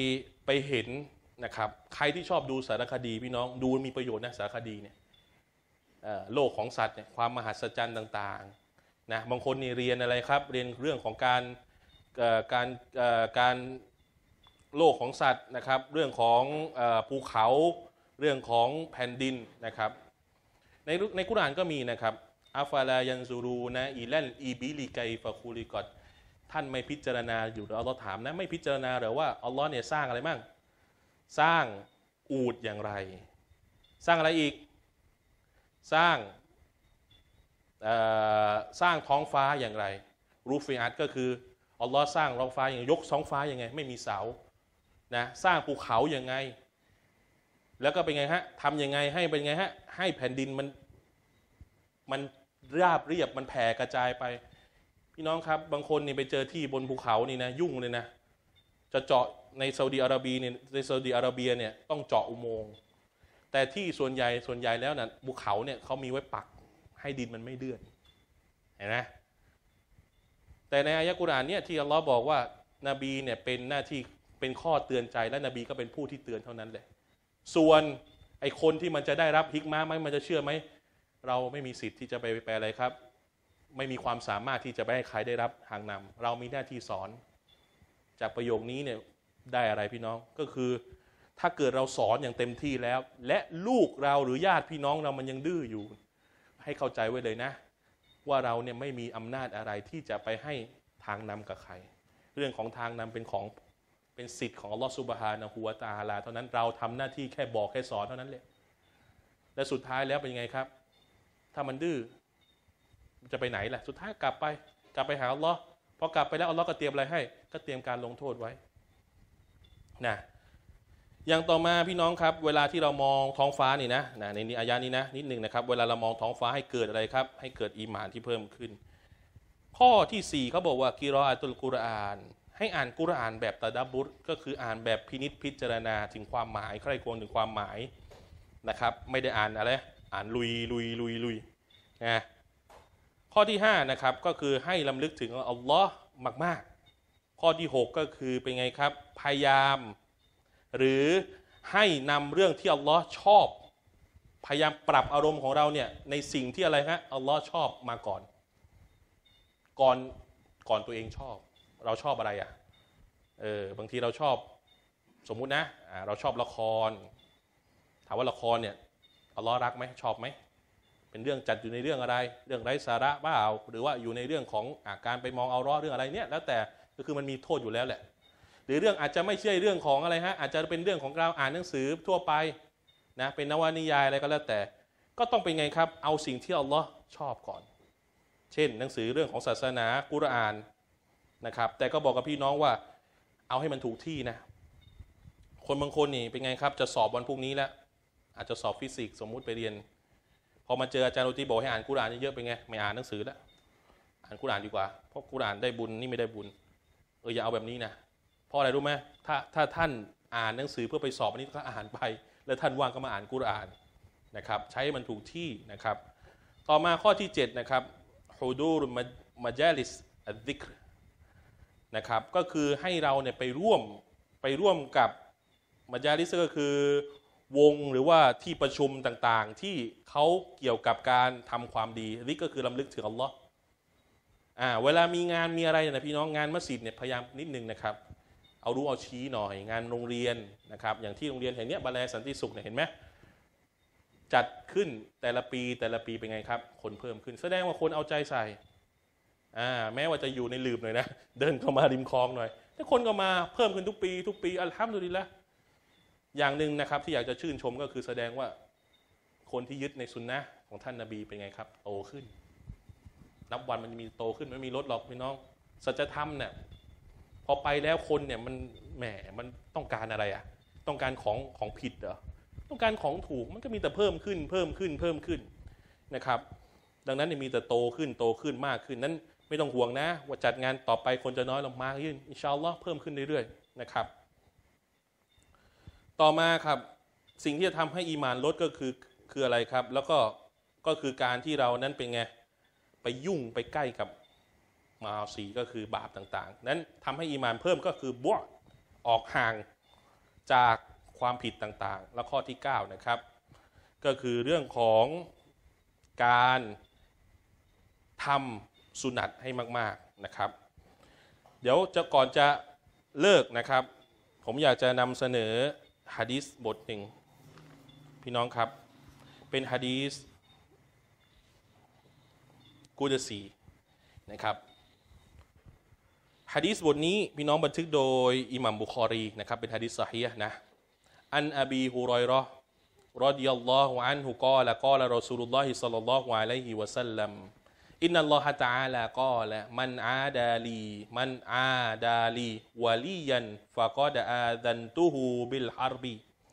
ไปเห็นนะครับใครที่ชอบดูสารคดีพี่น้องดูมีประโยชน์นะสารคดีเนี่ยโลกของสัตว์เนี่ยความมหัศจรรย์ต่างๆนะบางคนนี่เรียนอะไรครับเรียนเรื่องของการการการโลกของสัตว์นะครับเรื่องของภูเขาเรื่องของแผ่นดินนะครับในในกุรอานก็มีนะครับอัฟลายันซูรูนะอีแลนอีบิลิไกฟะคูลิกอตท่านไม่พิจารณาอยู่หรืออัลลอฮ์ถามนะไม่พิจารณาหรือว่าอัลลอฮ์เนี่ยสร้างอะไรบ้างสร้างอูฐอย่างไรสร้างอะไรอีกสร้างสร้างท้องฟ้าอย่างไรรูฟิอัตก็คืออัลลอฮ์สร้างท้องฟ้าอย่างยกท้องฟ้ายังไงไม่มีเสานะสร้างภูเขาอย่างไงแล้วก็เป็นไงฮะทำยังไงให้เป็นไงฮะให้แผ่นดินมันมันราบเรียบมันแผ่กระจายไปพี่น้องครับบางคนนี่ไปเจอที่บนภูเขานี่นะยุ่งเลยนะจะเจาะในซาอุดิอาระเบียเนี่ยในซาอุดิอาระเบียเนี่ยต้องเจาะอุโมงค์แต่ที่ส่วนใหญ่ส่วนใหญ่แล้วนะภูเขาเนี่ยเขามีไว้ปักให้ดินมันไม่เลื่อนเห็นไหมแต่ในอายะกุรอานเนี่ยที่อัลลอฮ์บอกว่านบีเนี่ยเป็นหน้าที่เป็นข้อเตือนใจและนบีก็เป็นผู้ที่เตือนเท่านั้นแหละส่วนไอ้คนที่มันจะได้รับฮิกมะห์ไหมมันจะเชื่อไหมเราไม่มีสิทธิ์ที่จะไปแปลอะไรครับไม่มีความสามารถที่จะไปให้ใครได้รับทางนำเรามีหน้าที่สอนจากประโยคนี้เนี่ยได้อะไรพี่น้องก็คือถ้าเกิดเราสอนอย่างเต็มที่แล้วและลูกเราหรือญาติพี่น้องเรามันยังดื้ออยู่ให้เข้าใจไว้เลยนะว่าเราเนี่ยไม่มีอำนาจอะไรที่จะไปให้ทางนำกับใครเรื่องของทางนำเป็นของเป็นสิทธิ์ของอัลลอฮฺซุบฮานะฮูวะตะอาลาเท่านั้นเราทำหน้าที่แค่บอกแค่สอนเท่านั้นแหละและสุดท้ายแล้วเป็นยังไงครับถ้ามันดื้อจะไปไหนล่ะสุดท้ายกลับไปกลับไปหาอัลลอฮ์พอกลับไปแล้วอัลลอฮ์ก็เตรียมอะไรให้ก็เตรียมการลงโทษไว้นะอย่างต่อมาพี่น้องครับเวลาที่เรามองท้องฟ้านี่นะนะในนี้อายะนี้นะนิดหนึ่งนะครับเวลาเรามองท้องฟ้าให้เกิดอะไรครับให้เกิดอีหม่านที่เพิ่มขึ้นข้อที่สี่เขาบอกว่ากิรออะตุลกุรอานให้อ่านกุรอานแบบตะดับบุรก็คืออ่านแบบพินิจพิจารณาถึงความหมายใคร่ครวญถึงความหมายนะครับไม่ได้อ่านอะไรอ่านลุยลุยลุยลุยนะข้อที่ห้านะครับก็คือให้ลำลึกถึงอัลลอฮ์มากๆข้อที่หกก็คือเป็นไงครับพยายามหรือให้นำเรื่องที่อัลลอฮ์ชอบพยายามปรับอารมณ์ของเราเนี่ยในสิ่งที่อะไรฮะอัลลอฮ์ชอบมาก่อนก่อนก่อนตัวเองชอบเราชอบอะไรอ่ะเออบางทีเราชอบสมมุตินะเราชอบละครถามว่าละครเนี่ยอัลลอฮ์รักไหมชอบไหมเป็นเรื่องจัดอยู่ในเรื่องอะไรเรื่องไร้สาระบ้าหรือว่าอยู่ในเรื่องของอาการไปมองเอาร้อเรื่องอะไรเนี่ยแล้วแต่ก็คือมันมีโทษอยู่แล้วแหละหรือเรื่องอาจจะไม่ใช่เรื่องของอะไรฮะอาจจะเป็นเรื่องของเราอ่านหนังสือทั่วไปนะเป็นนวนิยายอะไรก็แล้วแต่ก็ต้องเป็นไงครับเอาสิ่งที่อัลลอฮ์ชอบก่อนเช่นหนังสือเรื่องของศาสนากุรอานนะครับแต่ก็บอกกับพี่น้องว่าเอาให้มันถูกที่นะคนบางคนนี่เป็นไงครับจะสอบวันพรุ่งนี้แล้วอาจจะสอบฟิสิกส์สมมุติไปเรียนพอมาเจออาจารย์โรตีบอกให้อ่านกุรอานเยอะๆเป็นไงไม่อ่านหนังสือแล้วอ่านกุรอานดีกว่าเพราะกุรอานได้บุญนี่ไม่ได้บุญเอออย่าเอาแบบนี้นะเพราะอะไรรู้ไหมถ้าถ้าท่านอ่านหนังสือเพื่อไปสอบอันนี้ก็อ่านไปแล้วท่านว่างก็มาอ่านกุรอานนะครับใช้มันถูกที่นะครับต่อมาข้อที่เจ็ดนะครับฮุดูรมัจลิสอัซซิกรนะครับก็คือให้เราเนี่ยไปร่วมไปร่วมกับมัจลิสก็คือวงหรือว่าที่ประชุมต่างๆที่เขาเกี่ยวกับการทำความดีนี่ก็คือลำลึกถึงอัลลอฮ์อ่าเวลามีงานมีอะไรนะพี่น้องงานมัสยิดเนี่ยพยายามนิดนึงนะครับเอารู้เอาชี้หน่อยงานโรงเรียนนะครับอย่างที่โรงเรียนแห่งนี้บาลัยสันติสุขเนี่ยเห็นไหมจัดขึ้นแต่ละปีแต่ละปีเป็นไงครับคนเพิ่มขึ้นแสดงว่าคนเอาใจใส่อ่าแม้ว่าจะอยู่ในหลืบหน่อยนะเดินเข้ามาริมคลองหน่อยแต่คนก็มาเพิ่มขึ้นทุกปีทุกปีอัลฮัมดุลิลละห์อย่างหนึ่งนะครับที่อยากจะชื่นชมก็คือแสดงว่าคนที่ยึดในสุนนะของท่านนบีเป็นไงครับโตขึ้นนับวันมันมีโตขึ้นไม่มีลดหรอกพี่น้องสัจธรรมเนี่ยพอไปแล้วคนเนี่ยมันแหมมันต้องการอะไรอ่ะต้องการของของผิดเหรอต้องการของถูกมันก็มีแต่เพิ่มขึ้นเพิ่มขึ้นเพิ่มขึ้นนะครับดังนั้นมีแต่โตขึ้นโตขึ้นมากขึ้นนั้นไม่ต้องห่วงนะว่าจัดงานต่อไปคนจะน้อยลงมากขึ้นอินชาอัลลอฮ์เพิ่มขึ้นเรื่อยๆนะครับต่อมาครับสิ่งที่จะทำให้อีหม่านลดก็คือคืออะไรครับแล้วก็ก็คือการที่เรานั้นเป็นไงไปยุ่งไปใกล้กับมาสีก็คือบาปต่างๆนั้นทำให้อีหม่านเพิ่มก็คือบัวออกห่างจากความผิดต่างๆและข้อที่เก้านะครับก็คือเรื่องของการทำสุนัตให้มากๆนะครับเดี๋ยวจะก่อนจะเลิกนะครับผมอยากจะนำเสนอหะดีษบทหนึ่งพี่น้องครับเป็นหะดีษกุดซีนะครับหะดีษบทนี้พี่น้องบันทึกโดยอิหม่ามบุคอรีนะครับเป็นหะดีษซอฮีฮ์นะอันอบีฮุรอยเราะห์รอฎิยัลลอฮุอันฮุกอละกอละรอซูลุลลอฮิศ็อลลัลลอฮุอะลัยฮิวะซัลลัมอินนัลลอฮะตะอาลากอละมันอาดาลีมันอาดาลีวะลียันฟะกอดอาซันตุฮูบิลฮัรบี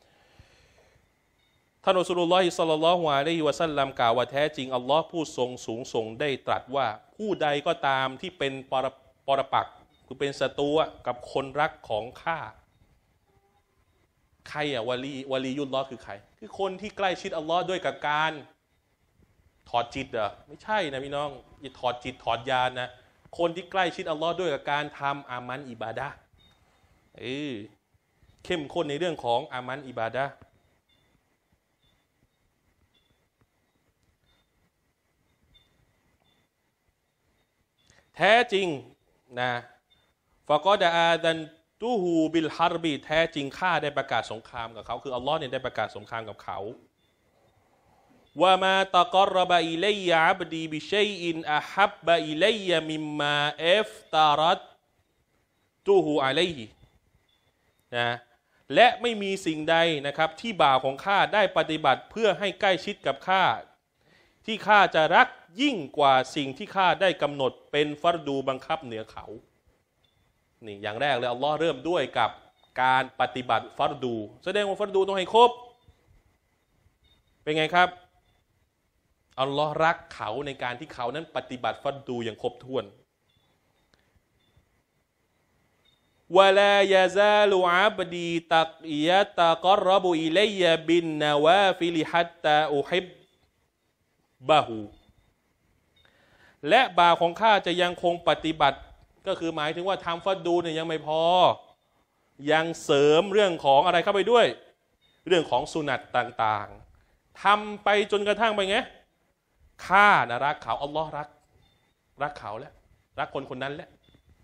ท่านรอซูลุลลอฮิศ็อลลัลลอฮุอะลัยฮิวะซัลลัมกล่าวว่าแท้จริงอัลลอฮ์ผู้ทรงสูงส่งได้ตรัสว่าผู้ใดก็ตามที่เป็นปรปรปักษ์คือเป็นศัตรูกับคนรักของข้าใครอะวะลีวะลียุลลอฮ์คือใครคือคนที่ใกล้ชิดอัลลอฮ์ด้วยกับการถอดจิตเหรอไม่ใช่นะพี่น้องอย่าถอดจิตถอดญาณนะคนที่ใกล้ชิดอัลลอฮ์ด้วยกับการทำอามันอิบาดะห์เออเข้มข้นในเรื่องของอามันอิบาดะห์แท้จริงนะฟะกอดอาซันตุฮูบิลฮัรบีแท้จริงข้าได้ประกาศสงครามกับเขาคืออัลลอฮ์เนี่ยได้ประกาศสงครามกับเขาวะมาตะกอรบะอิลัยยะอับดีบิชัยอินอะฮับบะอิลัยยะมิมมาอิฟตารัตตุฮูอะลัยฮินะและไม่มีสิ่งใดนะครับที่บ่าวของข้าได้ปฏิบัติเพื่อให้ใกล้ชิดกับข้าที่ข้าจะรักยิ่งกว่าสิ่งที่ข้าได้กำหนดเป็นฟัรดูบังคับเหนือเขานี่อย่างแรกเลยอัลลอฮ์เริ่มด้วยกับการปฏิบัติฟัรดูแสดงว่าฟัรดูต้องให้ครบเป็นไงครับอัลลอฮ์รักเขาในการที่เขานั้นปฏิบัติฟัรดูอย่างครบถ้วนวะลายะซาลุอับดีตักยะตะกอรบุอิลัยยะบินนาวาฟิลิฮัตตาอุฮิบบะฮูและบ่าวของข้าจะยังคงปฏิบัติก็คือหมายถึงว่าทำฟัรดูเนี่ยยังไม่พอยังเสริมเรื่องของอะไรเข้าไปด้วยเรื่องของสุนัตต่างๆทำไปจนกระทั่งไปไงข้านะรักเขาอัลลอฮ์รักรักเขาแล้วรักคนคนนั้นแล้ว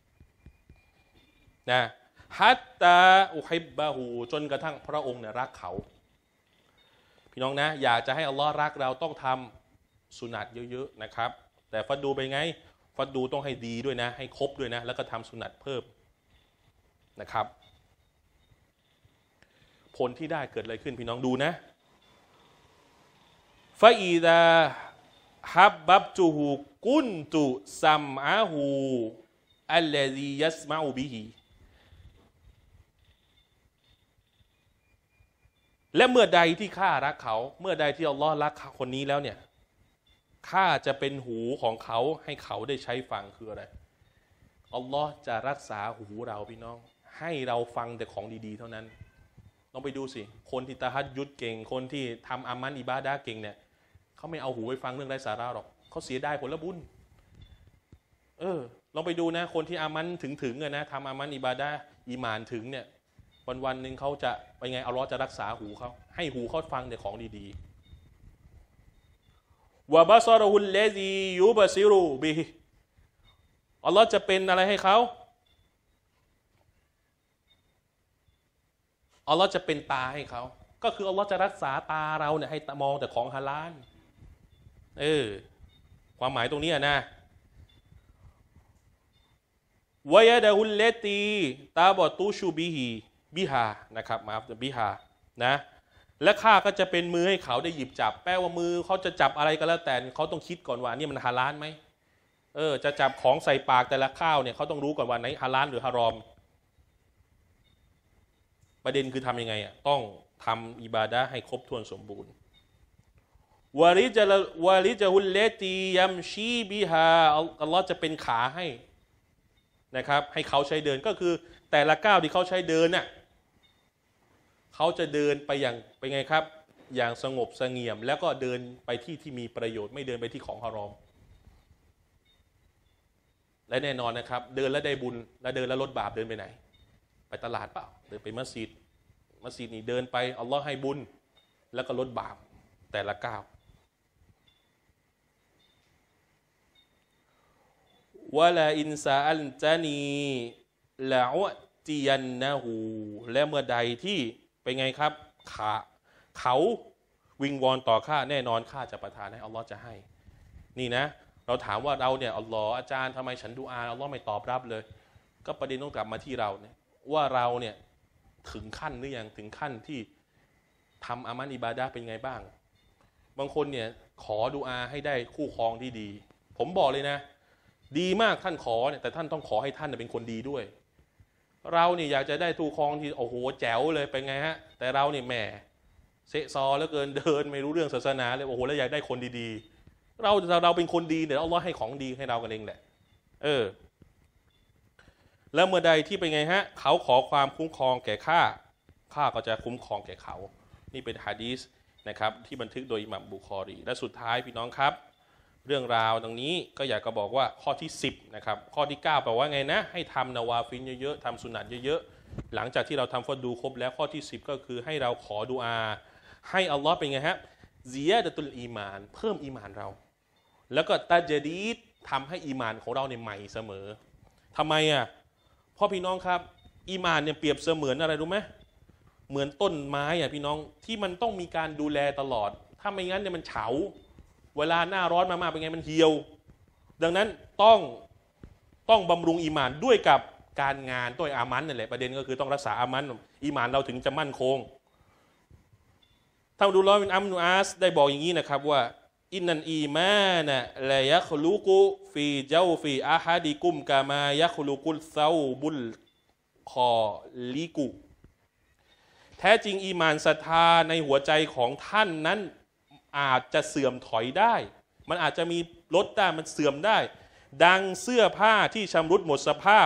นะฮัตตาอุฮิบบะฮูจนกระทั่งพระองค์เนี่ยรักเขาพี่น้องนะอยากจะให้อัลลอฮ์รักเราต้องทำสุนัตเยอะๆนะครับแต่ฟัรดูไปไงฟัรดูต้องให้ดีด้วยนะให้ครบด้วยนะแล้วก็ทำสุนัตเพิ่มนะครับผลที่ได้เกิดอะไรขึ้นพี่น้องดูนะฟาอีดาฮับบับจูฮูกุนตุซัมอาฮูอัลลซียัสมาอูบิฮิและเมื่อใดที่ข้ารักเขาเมื่อใดที่อัลลอฮ์รักคนนี้แล้วเนี่ยข้าจะเป็นหูของเขาให้เขาได้ใช้ฟังคืออะไรอัลลอฮ์จะรักษาหูเราพี่น้องให้เราฟังแต่ของดีๆเท่านั้นลองไปดูสิคนที่ตะฮัดยุดเก่งคนที่ทำอามันอิบาดะห์เก่งเนี่ยเขาไม่เอาหูไปฟังเรื่องไร้สาระหรอกเขาเสียดายผลบุญเออลองไปดูนะคนที่อามันถึงๆอะนะทำอามันอิบาดะห์อีหม่านถึงเนี่ยวันวันหนึ่งเขาจะไปไงอัลลอฮ์จะรักษาหูเขาให้หูเขาฟังแต่ของดีๆวะบะซอรุฮุลลซียุบซิรุบิฮิอัลลอฮ์จะเป็นอะไรให้เขาอัลลอฮ์จะเป็นตาให้เขาก็คืออัลลอฮ์จะรักษาตาเราเนี่ยให้มองแต่ของฮาลาลเออความหมายตรงนี้นะวะยะดะฮุลเลตีตาบอตูชูบิฮีบิฮานะครับมาฟบิฮานะและข้าก็จะเป็นมือให้เขาได้หยิบจับแปลว่ามือเขาจะจับอะไรก็แล้วแต่เขาต้องคิดก่อนว่านี่มันฮาลาลไหมเออจะจับของใส่ปากแต่ละข้าวเนี่ยเขาต้องรู้ก่อนว่าไหนฮาลาลหรือฮารอมประเด็นคือทำยังไงอ่ะต้องทำอิบาดะห์ให้ครบถ้วนสมบูรณ์วาริจะวาริจะฮุลเลตียัมชีบิฮาอัลลอฮ์จะเป็นขาให้นะครับให้เขาใช้เดินก็คือแต่ละก้าวที่เขาใช้เดินน่ะเขาจะเดินไปอย่างไปไงครับอย่างสงบเสงี่ยมแล้วก็เดินไปที่ที่มีประโยชน์ไม่เดินไปที่ของฮารอมและแน่นอนนะครับเดินแล้วได้บุญแล้วเดินแล้วลดบาปเดินไปไหนไปตลาดเปล่าเดินไปมัสยิดมัสยิดนี่เดินไปอัลลอฮ์ให้บุญแล้วก็ลดบาปแต่ละก้าววะลาอินซาอัลจานีละอุติยันนะฮูและเมื่อใดที่เป็นไงครับขาเขาวิงวอนต่อข้าแน่นอนข้าจะประทานให้อัลลอฮ์จะให้นี่นะเราถามว่าเราเนี่ยอัลลอฮ์อาจารย์ทำไมฉันดูอาอัลลอฮ์ไม่ตอบรับเลยก็ประเด็นต้องกลับมาที่เราเนี่ยว่าเราเนี่ยถึงขั้นหรือยังถึงขั้นที่ทำอามันอิบาดะห์เป็นไงบ้างบางคนเนี่ยขอดูอาให้ได้คู่ครองที่ดีผมบอกเลยนะดีมากท่านขอเนี่ยแต่ท่านต้องขอให้ท่านเป็นคนดีด้วยเราเนี่ยอยากจะได้คู่ครองที่โอ้โหแจ๋วเลยเป็นไงฮะแต่เราเนี่ยแหมเซซอแล้วเกินเดินไม่รู้เรื่องศาสนาเลยโอ้โหแล้วอยากได้คนดีๆเราเราเป็นคนดีเนี่ยอัลเลาะห์ให้ของดีให้เรากันเองแหละเออแล้วเมื่อใดที่เป็นไงฮะเขาขอความคุ้มครองแก่ข้าข้าก็จะคุ้มครองแก่เขานี่เป็นหะดีษนะครับที่บันทึกโดยอิหม่ามบุคอรีและสุดท้ายพี่น้องครับเรื่องราวตรงนี้ก็อยากจะบอกว่าข้อที่สิบนะครับข้อที่เก้าแปลว่าไงนะให้ทำนาวาฟิลเยอะๆทำสุนัตเยอะๆหลังจากที่เราทำฟัดดูครบแล้วข้อที่สิบก็คือให้เราขอดุอาให้อัลลอฮ์เป็นไงฮะซิยาดะตุลอีมานเพิ่มอีมานเราแล้วก็ตะจดีดทำให้อีมานของเราเนี่ยใหม่เสมอทำไมอ่ะเพราะพี่น้องครับอีมานเนี่ยเปรียบเสมือนอะไรรู้ไหมเหมือนต้นไม้อ่ะพี่น้องที่มันต้องมีการดูแลตลอดถ้าไม่งั้นเนี่ยมันเฉาเวลาหน้าร้อนมากๆเป็นไงมันเหี่ยวดังนั้นต้องต้องบำรุงอีหม่านด้วยกับการงานด้วยอามันนั่นแหละประเด็นก็คือต้องรักษาอามันอีหม่านเราถึงจะมั่นคงท่านดูลอบินอัมนุอาสได้บอกอย่างนี้นะครับว่าอินนันอีมานะลายะคลุกุฟีเจ้าฟีอาฮาดิกุมกามายะคลุกุลเซาบุลคอลิกุแท้จริงอีมานศรัทธาในหัวใจของท่านนั้นอาจจะเสื่อมถอยได้มันอาจจะมีลดได้มันเสื่อมได้ดังเสื้อผ้าที่ชำรุดหมดสภาพ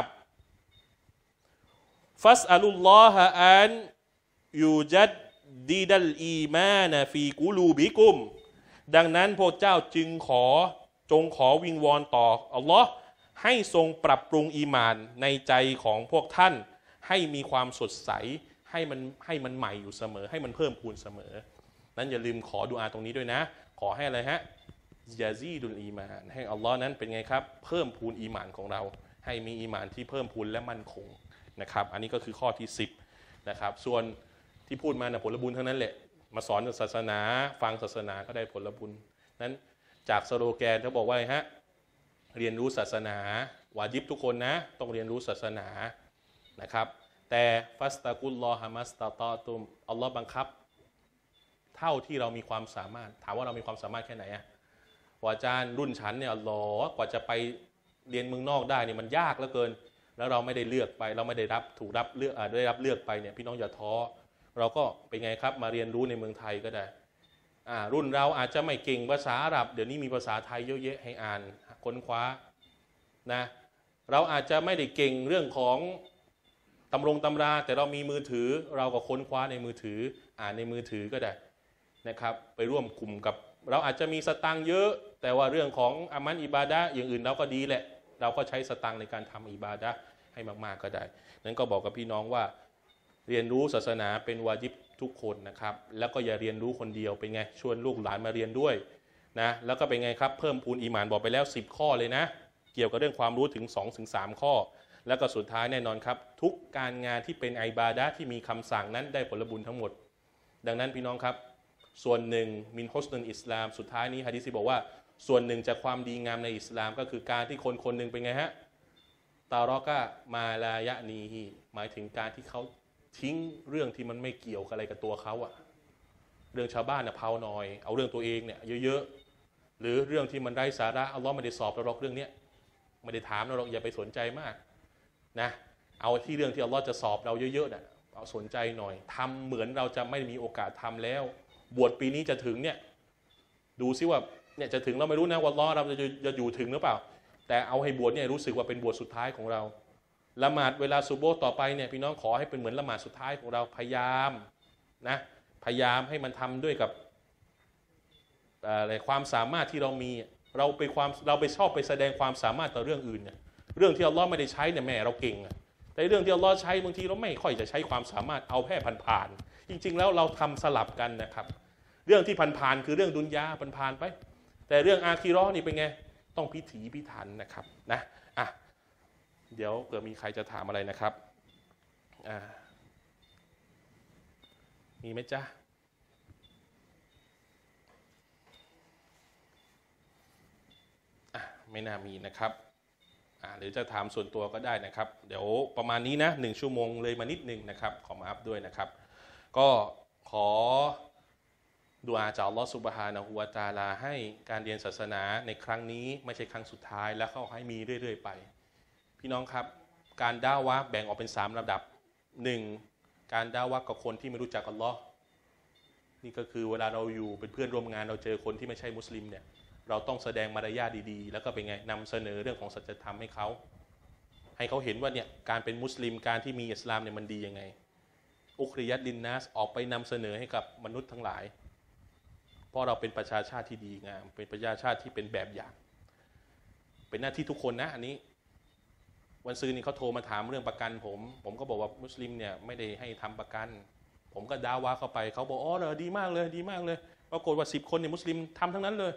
ฟัสอัลลอฮะอันยูจัดดีดัลอีมานะฟีกูลูบิกุมดังนั้นพวกเจ้าจึงขอจงขอวิงวอนต่ออัลลอฮ์ให้ทรงปรับปรุงอีมานในใจของพวกท่านให้มีความสดใสให้มันให้มันใหม่อยู่เสมอให้มันเพิ่มพูนเสมอนั้นอย่าลืมขอดุอาตรงนี้ด้วยนะขอให้อะไรฮะยาซีดุลอีมานให้อัลลอฮ์นั้นเป็นไงครับเพิ่มพูนอีมานของเราให้มีอีมานที่เพิ่มพูนและมั่นคงนะครับอันนี้ก็คือข้อที่สิบนะครับส่วนที่พูดมาเนี่ยผลบุญทั้งนั้นแหละมาสอนศาสนาฟังศาสนาก็ได้ผลบุญนั้นจากสโลแกนเขาบอกว่าฮะเรียนรู้ศาสนาวาญิบทุกคนนะต้องเรียนรู้ศาสนานะครับแต่ฟัสตะกุลลอฮะมัสตะตอตุมอัลลอฮ์บังคับเท่าที่เรามีความสามารถถามว่าเรามีความสามารถแค่ไหนอะอาจารย์รุ่นฉันเนี่ยอัลลอฮ์กว่าจะไปเรียนเมืองนอกได้เนี่ยมันยากเหลือเกินแล้วเราไม่ได้เลือกไปเราไม่ได้รับถูกรับเลือกได้รับเลือกไปเนี่ยพี่น้องอย่าท้อเราก็เป็นไงครับมาเรียนรู้ในเมืองไทยก็ได้อ่ารุ่นเราอาจจะไม่เก่งภาษาอาหรับเดี๋ยวนี้มีภาษาไทยเยอะแยะให้อ่านค้นคว้านะเราอาจจะไม่ได้เก่งเรื่องของตำรงตำราแต่เรามีมือถือเราก็ค้นคว้าในมือถืออ่านในมือถือก็ได้นะครับไปร่วมกลุ่มกับเราอาจจะมีสตังค์เยอะแต่ว่าเรื่องของอามันอิบาดะห์อย่างอื่นเราก็ดีแหละเราก็ใช้สตังค์ในการทำอิบาดะห์ให้มากๆก็ได้นั้นก็บอกกับพี่น้องว่าเรียนรู้ศาสนาเป็นวาญิบทุกคนนะครับแล้วก็อย่าเรียนรู้คนเดียวเป็นไงชวนลูกหลานมาเรียนด้วยนะแล้วก็เป็นไงครับเพิ่มพูนอีหม่านบอกไปแล้วสิบข้อเลยนะเกี่ยวกับเรื่องความรู้ถึง สองถึงสาม ข้อแล้วก็สุดท้ายแน่นอนครับทุกการงานที่เป็นอิบาดะห์ที่มีคำสั่งนั้นได้ผลบุญทั้งหมดดังนั้นพี่น้องครับส่วนหนึ่งมินฮุสนุลอิสลามสุดท้ายนี้หะดีษที่บอกว่าส่วนหนึ่งจากความดีงามในอิสลามก็คือการที่คนคนหนึ่งเป็นไงฮะตารอกะมาลายะนีฮีหมายถึงการที่เขาทิ้งเรื่องที่มันไม่เกี่ยวกับอะไรกับตัวเขาอะเรื่องชาวบ้านเนี่ยเผาหน่อยเอาเรื่องตัวเองเนี่ยเยอะๆหรือเรื่องที่มันไร้สาระอัลลอฮ์ไม่ได้สอบเราหรอกเรื่องนี้ไม่ได้ถามเราหรอกอย่าไปสนใจมากนะเอาที่เรื่องที่อัลลอฮ์จะสอบเราเยอะๆน่ะเอาสนใจหน่อยทำเหมือนเราจะไม่มีโอกาสทำแล้วบวชปีนี้จะถึงเนี่ยดูซิว่าเนี่ยจะถึงเราไม่รู้นะว่าอัลลอฮ์เราจะจะอยู่ถึงหรือเปล่าแต่เอาให้บวชเนี่ยรู้สึกว่าเป็นบวชสุดท้ายของเราละหมาดเวลาซุบโฮต่อไปเนี่ยพี่น้องขอให้เป็นเหมือนละหมาดสุดท้ายของเราพยายามนะพยายามให้มันทำด้วยกับอะไรความสามารถที่เรามีเราไปความเราไปชอบไปแสดงความสามารถต่อเรื่องอื่นเนี่ยเรื่องที่อัลลอฮ์ไม่ได้ใช้เนี่ยแม่เราเก่งแต่เรื่องที่อัลลอฮ์ใช้บางทีเราไม่ค่อยจะใช้ความสามารถเอาแค่ผ่านๆจริงๆแล้วเราทำสลับกันนะครับเรื่องที่ผ่านๆคือเรื่องดุนยาผ่านๆไปแต่เรื่องอาคีเราะห์นี่เป็นไงต้องพิถีพิถันนะครับนะอ่ะเดี๋ยวเกิดมีใครจะถามอะไรนะครับอ่ามีไหมจ๊ะอ่ะไม่น่ามีนะครับอ่าหรือจะถามส่วนตัวก็ได้นะครับเดี๋ยวประมาณนี้นะหนึ่งชั่วโมงเลยมานิดนึงนะครับขอมาอัพด้วยนะครับก็ขอดุอาจากอัลลอฮฺซุบฮานะฮูวะตะอาลาให้การเรียนศาสนาในครั้งนี้ไม่ใช่ครั้งสุดท้ายและเขาให้มีเรื่อยๆไปพี่น้องครับการด่าวะแบ่งออกเป็นสามระดับหนึ่งการด่าวะกับคนที่ไม่รู้จักอัลลอฮ์นี่ก็คือเวลาเราอยู่เป็นเพื่อนร่วมงานเราเจอคนที่ไม่ใช่มุสลิมเนี่ยเราต้องแสดงมารยาทดีๆแล้วก็เป็นไงนำเสนอเรื่องของสัจธรรมให้เขาให้เขาเห็นว่าเนี่ยการเป็นมุสลิมการที่มีอิสลามเนี่ยมันดียังไงอุคริยัตลินนัสออกไปนำเสนอให้กับมนุษย์ทั้งหลายเพราะเราเป็นประชาชาติที่ดีงามเป็นประชาชาติที่เป็นแบบอย่างเป็นหน้าที่ทุกคนนะอันนี้วันซื้อนี่เขาโทรมาถามเรื่องประกันผมผมก็บอกว่ามุสลิมเนี่ยไม่ได้ให้ทำประกันผมก็ด่าวะเข้าไปเขาบอกอ๋อเหรอดีมากเลยดีมากเลยปรากฏว่าสิบคนเนี่ยมุสลิมทำทั้งนั้นเลย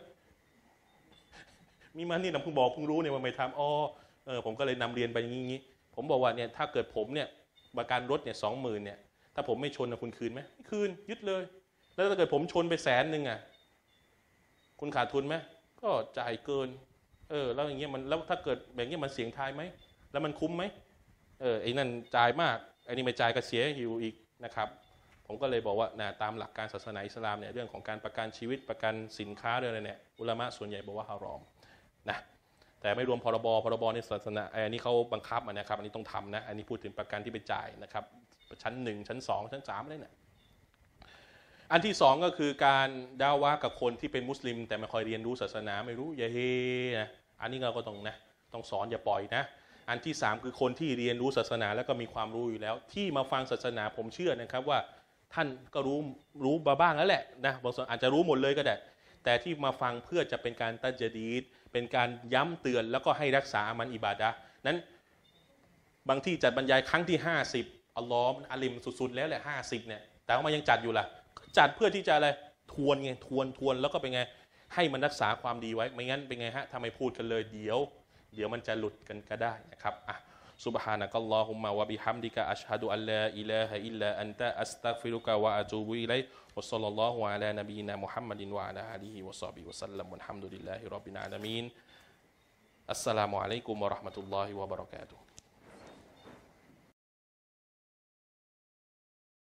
มีมันนี่นะเพิ่งบอกเพิ่งรู้เนี่ยว่าไม่ทำอ๋อเออผมก็เลยนำเรียนไปอย่างนี้ผมบอกว่าเนี่ยถ้าเกิดผมเนี่ยประกันรถเนี่ยสองหมื่นเนี่ยถ้าผมไม่ชนนะคุณคืนไหมไม่คืนยึดเลยแล้วถ้าเกิดผมชนไปแสนหนึ่งอ่ะคุณขาดทุนไหมก็จ่ายเกินเออแล้วอย่างเงี้ยมันแล้วถ้าเกิดแบบเงี้ยมันเสี่ยงทายไหมแล้วมันคุ้มไหมเออไอ้นั่นจ่ายมากไอ้นี่ไม่จ่ายก็เสียอยู่อีกนะครับผมก็เลยบอกว่านะตามหลักการศาสนาอิสลามเนี่ยเรื่องของการประกันชีวิตประกันสินค้าเรื่องอะไรเนี่ยอุลามะส่วนใหญ่บอกว่าฮารอมนะแต่ไม่รวมพรบพรบในศาสนาอันนี้เขาบังคับนะครับอันนี้ต้องทำนะอันนี้พูดถึงประกันที่ไปจ่ายนะครับชั้นหนึ่งชั้นสองชั้นสามอะไรเนี่ยอันที่สองก็คือการด่าวะกับคนที่เป็นมุสลิมแต่ไม่ค่อยเรียนรู้ศาสนาไม่รู้อย่าเฮนะอันนี้เราก็ต้องนะต้องสอนอย่าปล่อยนะอันที่สามคือคนที่เรียนรู้ศาสนาแล้วก็มีความรู้อยู่แล้วที่มาฟังศาสนาผมเชื่อนะครับว่าท่านก็รู้รู้มาบ้างแล้วแหละนะบางส่วนอาจจะรู้หมดเลยก็ได้แต่ที่มาฟังเพื่อจะเป็นการตัจดีดเป็นการย้ำเตือนแล้วก็ให้รักษามันอิบาดะห์นั้นบางที่จัดบรรยายครั้งที่ห้าสิบอัลลอฮ์อาลิมสุดๆแล้วแหละห้าสิบเนี่ยแต่ว่ามันยังจัดอยู่ล่ะจัดเพื่อที่จะอะไรทวนไงทวนทวนแล้วก็เป็นไงให้มันรักษาความดีไว้ไม่งั้นเป็นไงฮะถ้าไม่พูดกันเลยเดี๋ยวเดี๋ยวมันจะหลุดกันก็ได้นะครับอ่ะซุบฮานะกัลลอฮุมมะวะบิฮัมดิกะอัชฮะดุอัลลาอิลาฮะอิลลาอันตะอัสตัฆฟิรุกะวะอะตูบุอิลัยวะศ็อลลัลลอฮุอะลานบีนามุฮัมมัดวะอะลาอาลีฮิวะศอฮบิฮิวะซัลลัมวัลฮัมดุลิลลาฮิร็อบบิลอาลามีนอัสสลามุอะลัยกุมวะเราะห์มะตุลลอฮิวะบะเราะกาตุฮ์